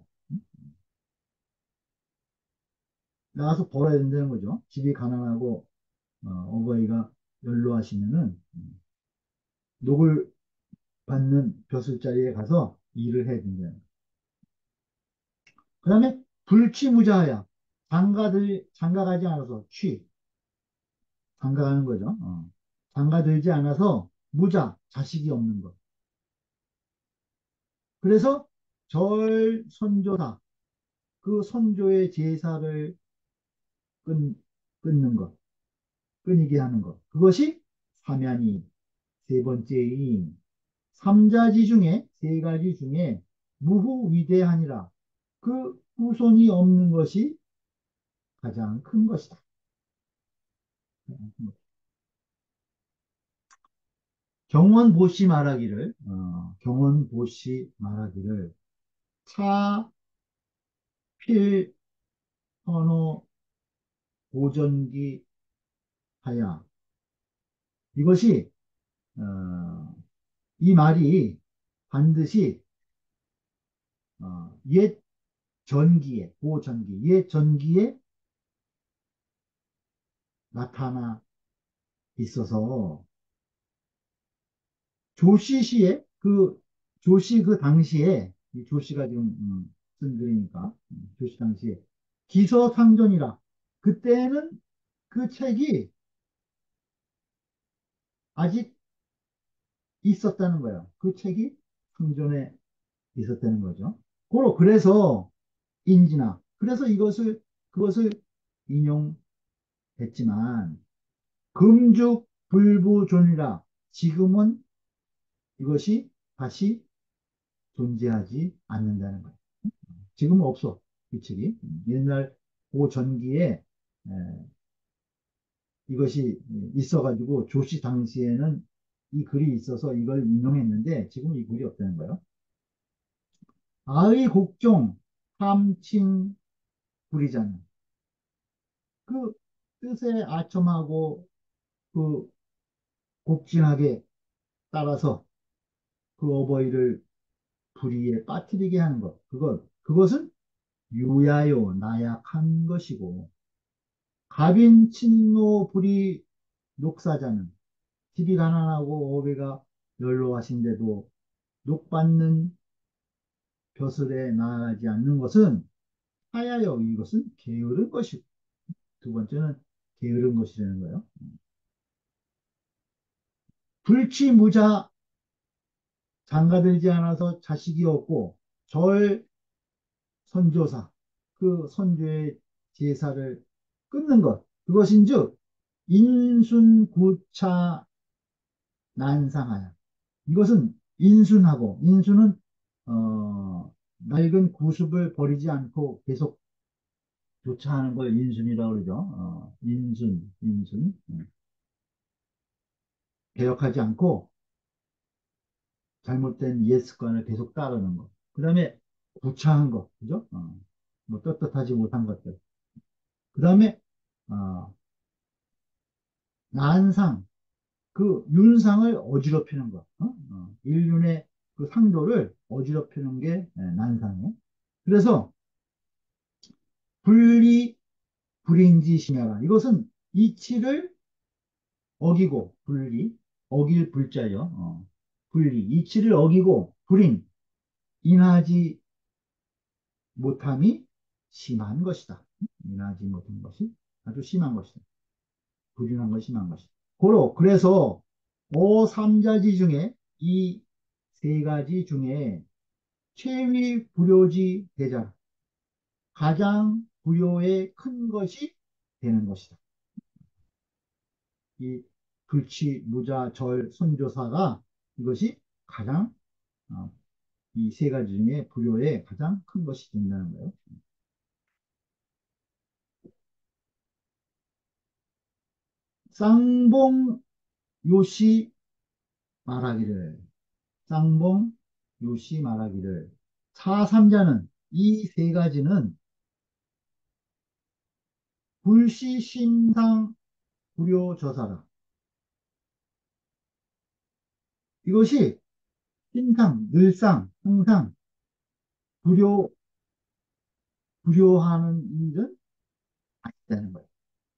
나가서 벌어야 된다는 거죠. 집이 가난하고 어버이가 연로하시면은 녹을 받는 벼슬자리에 가서 일을 해야 된다는 거예요. 그 다음에 불취무자하야. 장가가지 않아서 장가가는 거죠. 장가들지 않아서 무자, 자식이 없는 것. 그래서 절 선조다. 그 선조의 제사를 끊, 끊는 것, 끊이게 하는 것. 그것이 사면이 세 번째인 삼자지 중에 세 가지 중에 무후위대하니라. 그 후손이 없는 것이 가장 큰 것이다. 경원보시 말하기를 차필 선호 보전기 하야. 이것이 이 말이 반드시 옛 전기에 보전기 옛 전기에 나타나 있어서 조시시에 그 조시 그 당시에 이 조시가 지금 쓴 글이니까 조시 당시에 기서상전이라 그때는 그 책이 아직 있었다는 거예요. 그 책이 상존에 있었다는 거죠. 그래서 인지나 그래서 그것을 인용했지만 금죽 불부존이라 지금은 이것이 다시 존재하지 않는다는 거예요. 지금은 없어 규칙이. 옛날 그 전기에 이것이 있어가지고 조씨 당시에는 이 글이 있어서 이걸 인용했는데 지금은 이 글이 없다는 거예요. 아의 곡종 함칭 부리자는 그 뜻에 아첨하고 그 곡진하게 따라서 그 어버이를 불의에 빠뜨리게 하는 것. 그것은 유야요, 나약한 것이고, 갑인, 친노, 불의, 녹사자는 집이 가난하고 어베가 연로하신데도 녹받는 벼슬에 나아가지 않는 것은 하야요, 이것은 게으른 것이고, 두 번째는 게으른 것이라는 거예요. 불치무자 장가들지 않아서 자식이 없고, 절 선조사, 그 선조의 제사를 끊는 것. 그것인즉, 인순구차 난상하야. 이것은 인순은, 낡은 구습을 버리지 않고 계속 교차하는 걸 인순이라고 그러죠. 인순. 개혁하지 않고 잘못된 옛 습관을 계속 따르는 것. 그 다음에 구차한 것, 그죠? 뭐 떳떳하지 못한 것들. 그 다음에, 어, 난상, 그 윤상을 어지럽히는 것. 인륜의 그 상도를 어지럽히는 게 난상이에요. 그래서 분리 불인지심야라. 이것은 이치를 어기고 어길 불자요. 이치를 어기고 인하지 못함이 심한 것이다. 인하지 못한 것이 아주 심한 것이다. 불인한 것이 심한 것이다. 그래서 오삼자지 중에 이 세 가지 중에 최위 불효지 대자 가장 불효의 큰 것이 되는 것이다. 이 불치, 무자, 절, 선조사가 이것이 가장 이 세 가지 중에 불효의 가장 큰 것이 된다는 거예요. 쌍봉 요시 말하기를 쌍봉 요시 말하기를 사삼자는 이 세 가지는 불시심상 불효저사라. 이것이 신상, 늘상, 항상 불효, 불효하는 일은 아니다는 거예요.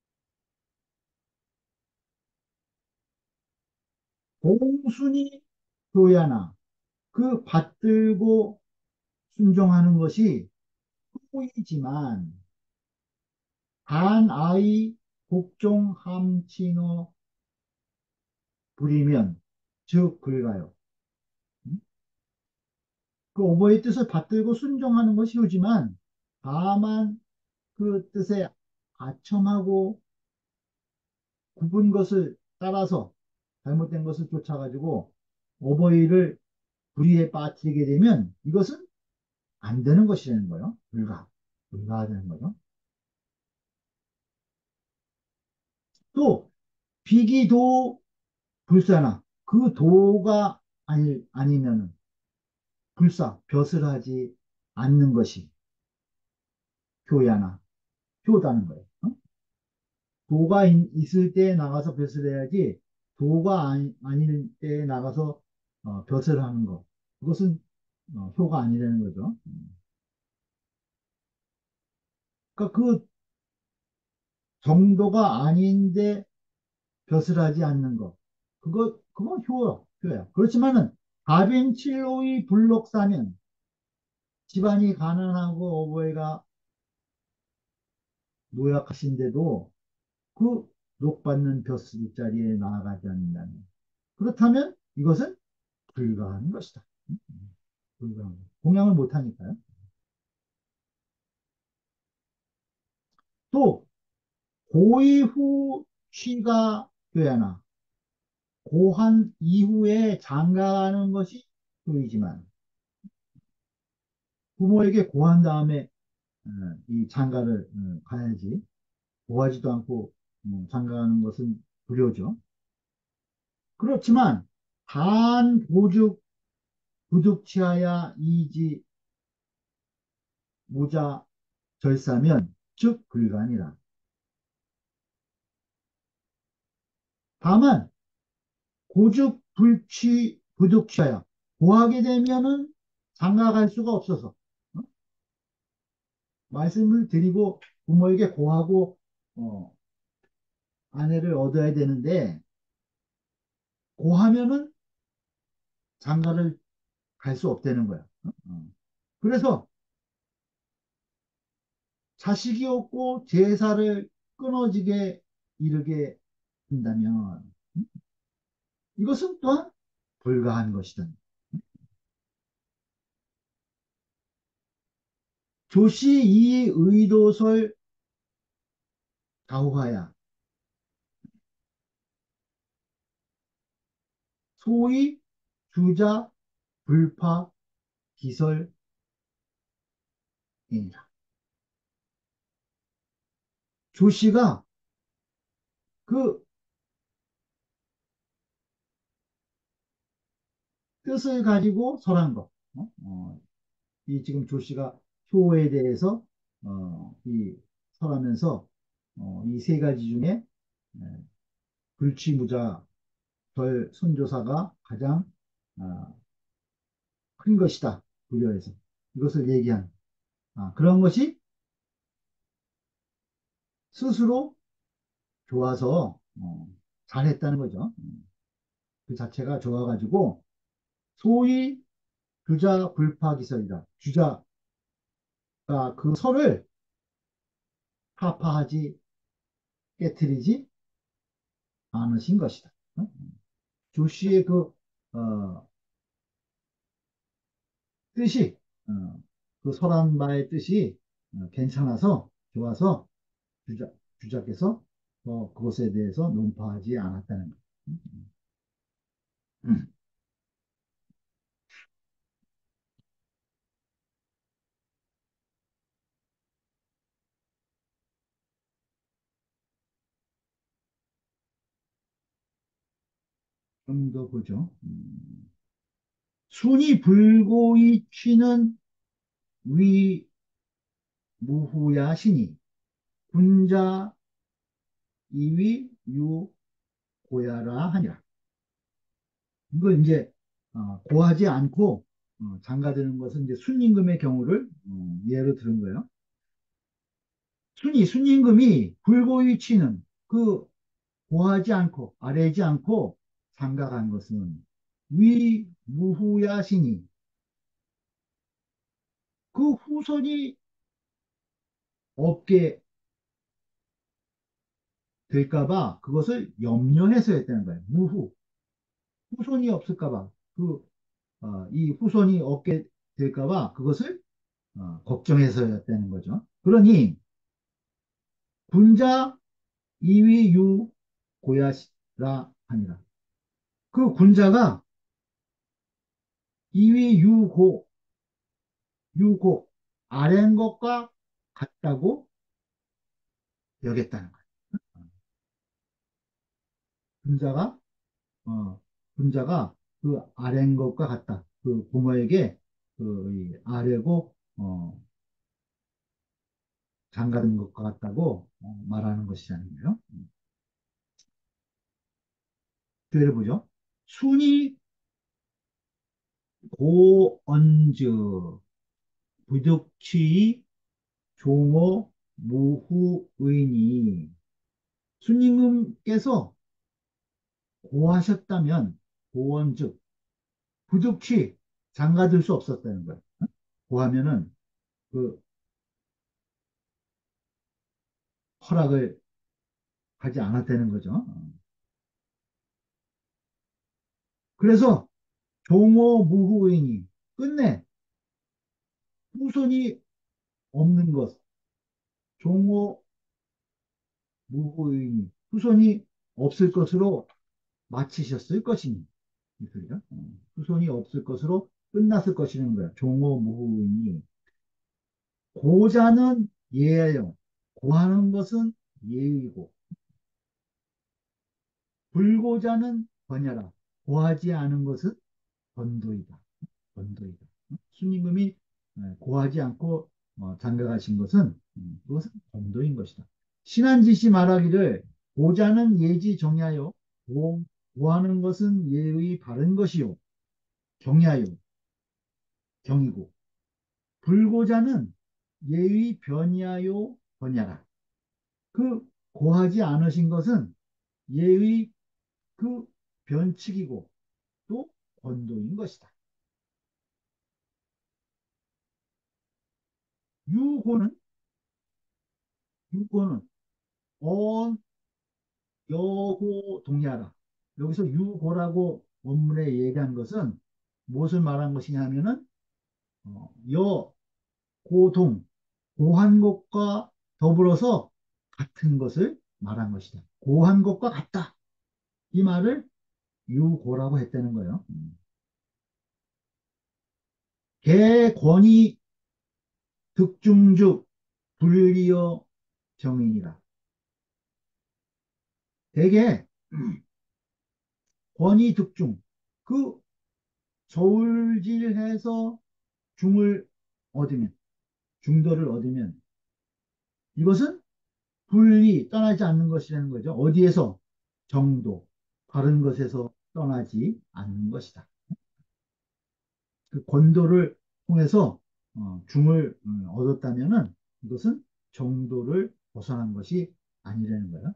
공순이 교야나 그 받들고 순종하는 것이 후이지만 단 아이 복종 함칭어 부리면 즉 불가요. 음? 그 어머니의 뜻을 받들고 순종하는 것이 후지만 다만 그 뜻에 아첨하고 굽은 것을 따라서 잘못된 것을 쫓아가지고 어버이를 불의에 빠뜨리게 되면 이것은 안 되는 것이라는 거예요. 불가하다는 거죠. 또 비기도 불사나 그 도가 아니면은 벼슬 하지 않는 것이 교야나 효다는 거예요. 어? 도가 있을 때 나가서 벼슬 해야지 도가 아닐 때 나가서 벼슬 하는 거. 그것은 효가 아니라는 거죠. 그러니까 그 정도가 아닌데 벼슬 하지 않는 거. 그건 효야. 그렇지만은 다빈칠호의 불록사면 집안이 가난하고 어버이가 노약하신데도 그 녹받는 벼슬 자리에 나아가지 않는다면 그렇다면 이것은 불가한 것이다. 불가한 것. 공양을 못하니까요. 또 고의 후 취가 되야나 고한 이후에 장가가는 것이 효이지만 부모에게 고한 다음에 어, 이 장가를 가야지 고하지도 않고 장가가는 것은 불효죠. 그렇지만 단 보죽 부득치하야 이지 무자 절사면 즉 불가니라. 다만 고죽 불취 부득취하여 고하게 되면은 장가갈 수가 없어서 어? 말씀을 드리고 부모에게 고하고 어, 아내를 얻어야 되는데 고하면은 장가를 갈 수 없다는 거야. 어? 그래서 자식이 없고 제사를 끊어지게 이르게 한다면 이것은 또한 불가한 것이다. 조시 이 의도설 가호하야 소위 주자 불파 기설이니라. 조씨가 그 뜻을 가지고 설한 거. 이 지금 조씨가 효에 대해서 이 설하면서 이 세 가지 중에 에, 불치무자 절 선조사가 가장 어, 큰 것이다. 불교에서 이것을 얘기한 그런 것이 스스로 좋아서 잘했다는 거죠. 그 자체가 좋아가지고 소위 주자 불파기설이다. 주자가 그 설을 타파하지 깨뜨리지 않으신 것이다. 조씨의 그 뜻이 그 설한 바의 뜻이 괜찮아서 좋아서 주자, 주자께서 그것에 대해서 논파하지 않았다는 것. 음, 좀더 보죠. 순이 불고의 취는 위 무후야 신이 군자 이위 유 고야라 하니라. 이거 이제 고하지 않고 장가드는 것은 이제 순임금의 경우를 예로 들은 거예요. 순임금이 불고의 치는 그 고하지 않고 아래지 않고 장가간 것은 위무후야시니 그 후손이 없게 될까봐 그것을 염려해서 했다는 거예요. 후손이 없을까봐 이 후손이 없게 될까봐 그것을 걱정해서 했다는 거죠. 그러니 군자 이위유 고야시라 하니라. 그 군자가 이위유고 유고 아래인 것과 같다고 여겼다는 거예요. 군자가 군자가 그 아래인 것과 같다. 그 부모에게 이 아래고 장가든 것과 같다고 말하는 것이라는 거예요. 교회를 보죠. 순이 고언즈 부득치 종호 무후의니 순임금께서 고하셨다면 고언즉 부득치 장가들 수 없었다는 거예요. 고하면은 그 허락을 하지 않았다는 거죠. 그래서 종호무후이니 끝내 후손이 없는 것, 종호무후이니 후손이 없을 것으로 마치셨을 것이니 그죠? 후손이 없을 것으로 끝났을 것이라는 거야. 종호무후이니 고자는 예예요. 고하는 것은 예의고 불고자는 번야라. 고하지 않은 것은 번도이다. 번도이다. 순임금이 고하지 않고 장가가신 것은 그것은 번도인 것이다. 신한지시 말하기를 고자는 예지 정야요 고하는 것은 예의 바른 것이요 경야요 경이고 불고자는 예의 변야요 번야라. 그 고하지 않으신 것은 예의 그 변칙이고 또 번도인 것이다. 유고는 유고는 언 여고 동의하라. 여기서 유고라고 원문에 얘기한 것은 무엇을 말한 것이냐 하면은 고동 고한 것과 더불어서 같은 것을 말한 것이다. 고한 것과 같다. 이 말을 유고라고 했다는 거예요. 개권이 득중주 불리어 정인이라. 대개 권위 득중 그 저울질해서 중을 얻으면 중도를 얻으면 이것은 분리 떠나지 않는 것이라는 거죠. 어디에서 정도 바른 것에서 떠나지 않는 것이다. 그 권도를 통해서 중을 얻었다면은 이것은 정도를 벗어난 것이 아니라는 거예요.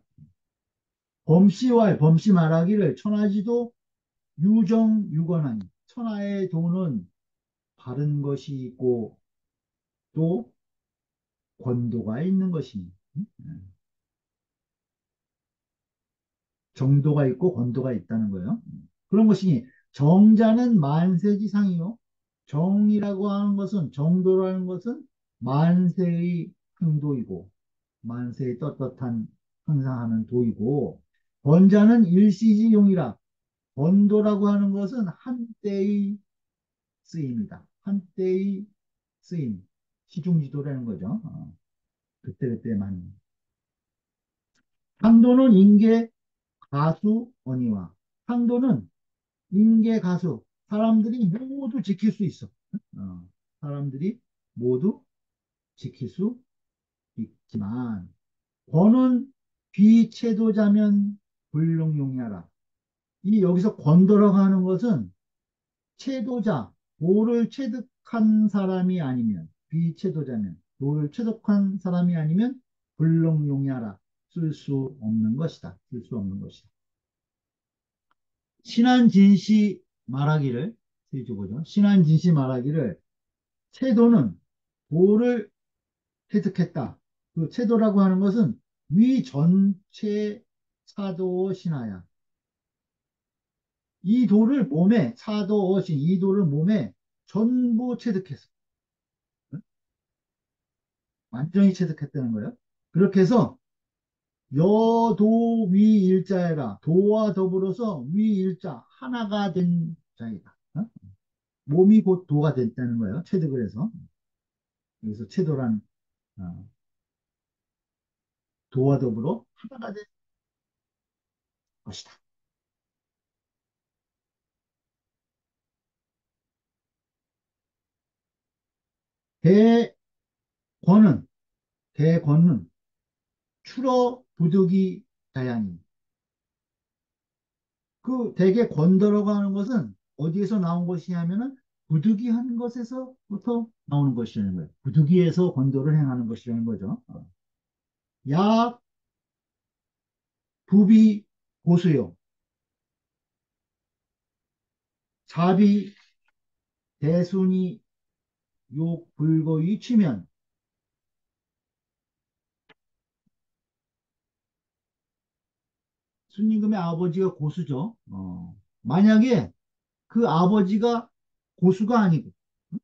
범시 말하기를 천하지도 유정유건하니 천하의 도는 바른 것이 있고 또 권도가 있는 것이니 정도가 있고 권도가 있다는 거예요. 그런 것이니 정자는 만세지상이요. 정이라고 하는 것은 정도라는 것은 만세의 행도이고 만세의 떳떳한 항상 하는 도이고 번자는 일시지용이라 번도라고 하는 것은 한때의 쓰임이다. 한때의 쓰임 시중지도라는 거죠. 그때그때만 상도는 인계 가수 언니와 상도는 인계 가수 사람들이 모두 지킬 수 있어. 사람들이 모두 지킬 수 있지만 권은 비채도자면 불능용이하라. 이 여기서 권도라고 하는 것은 채도자, 도를 체득한 사람이 아니면, 비채도자면, 도를 체득한 사람이 아니면 불능용이하라. 쓸 수 없는 것이다. 쓸 수 없는 것이다. 신한진시 말하기를, 보죠. 신한진시 말하기를, 채도는 도를 체득했다. 그 채도라고 하는 것은 위 전체 차도 신하야. 이 도를 몸에, 차도 어신, 이 도를 몸에 전부 체득했어. 완전히 체득했다는 거예요. 그렇게 해서 여도위일자해라. 도와 더불어서 위일자 하나가 된 자이다. 어? 몸이 곧 도가 됐다는 거예요. 체득을 해서. 그래서 체도란 어, 도와 더불어 하나가 된 것이다. 대권은 대권은 추러 부득이 자양이. 그 대개 권더러가 하는 것은 어디에서 나온 것이냐면은 부득이한 것에서부터 나오는 것이라는 거예요. 부득이에서 권도를 행하는 것이라는 거죠. 야 부비 고수요. 자비 대순이 욕 불거이 치면 순임금의 아버지가 고수죠. 만약에 그 아버지가 고수가 아니고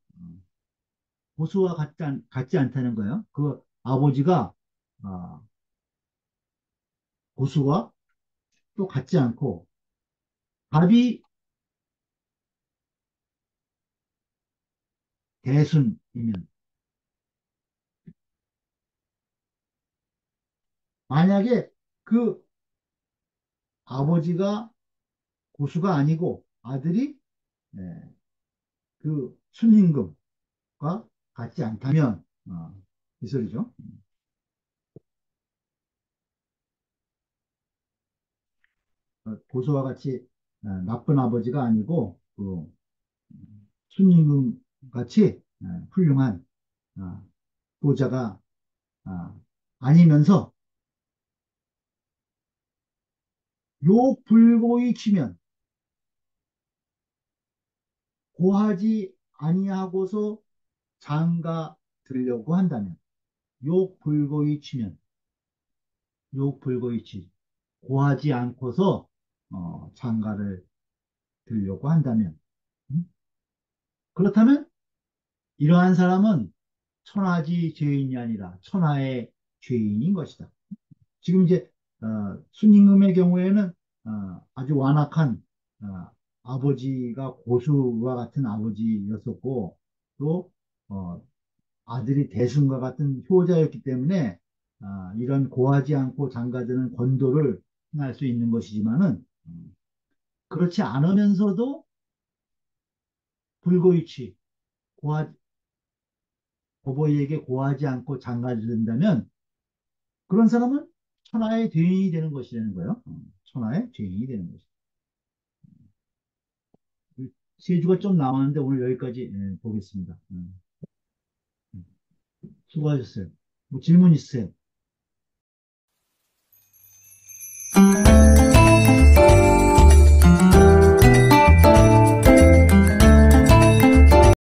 고수와 같지 않다는 거예요. 그 아버지가 어, 고수와 또 같지 않고 답이 대순이면 만약에 그 아버지가 고수가 아니고 아들이 예, 그 순임금과 같지 않다면 이 소리죠. 고수와 같이 나쁜 아버지가 아니고 그 순임금 같이 훌륭한 보자가 아니면서 욕불고의 치면 고하지 아니하고서 장가 들려고 한다면 욕불고의 치면 욕불고의 치 고하지 않고서 장가를 들려고 한다면 음? 그렇다면 이러한 사람은 천하지 죄인이 아니라 천하의 죄인인 것이다. 지금 이제 순임금의 경우에는 아주 완악한 아버지가 고수와 같은 아버지였었고 또 어, 아들이 대순과 같은 효자였기 때문에 이런 고하지 않고 장가드는 권도를 행할 수 있는 것이지만은 그렇지 않으면서도 불고의치 고하, 어버이에게 고하지 않고 장가든다면 그런 사람은 천하의 죄인이 되는 것이라는 거예요. 천하의 죄인이 되는 것이. 세 주가 좀 남았는데 오늘 여기까지 보겠습니다. 수고하셨어요. 뭐 질문 있으세요?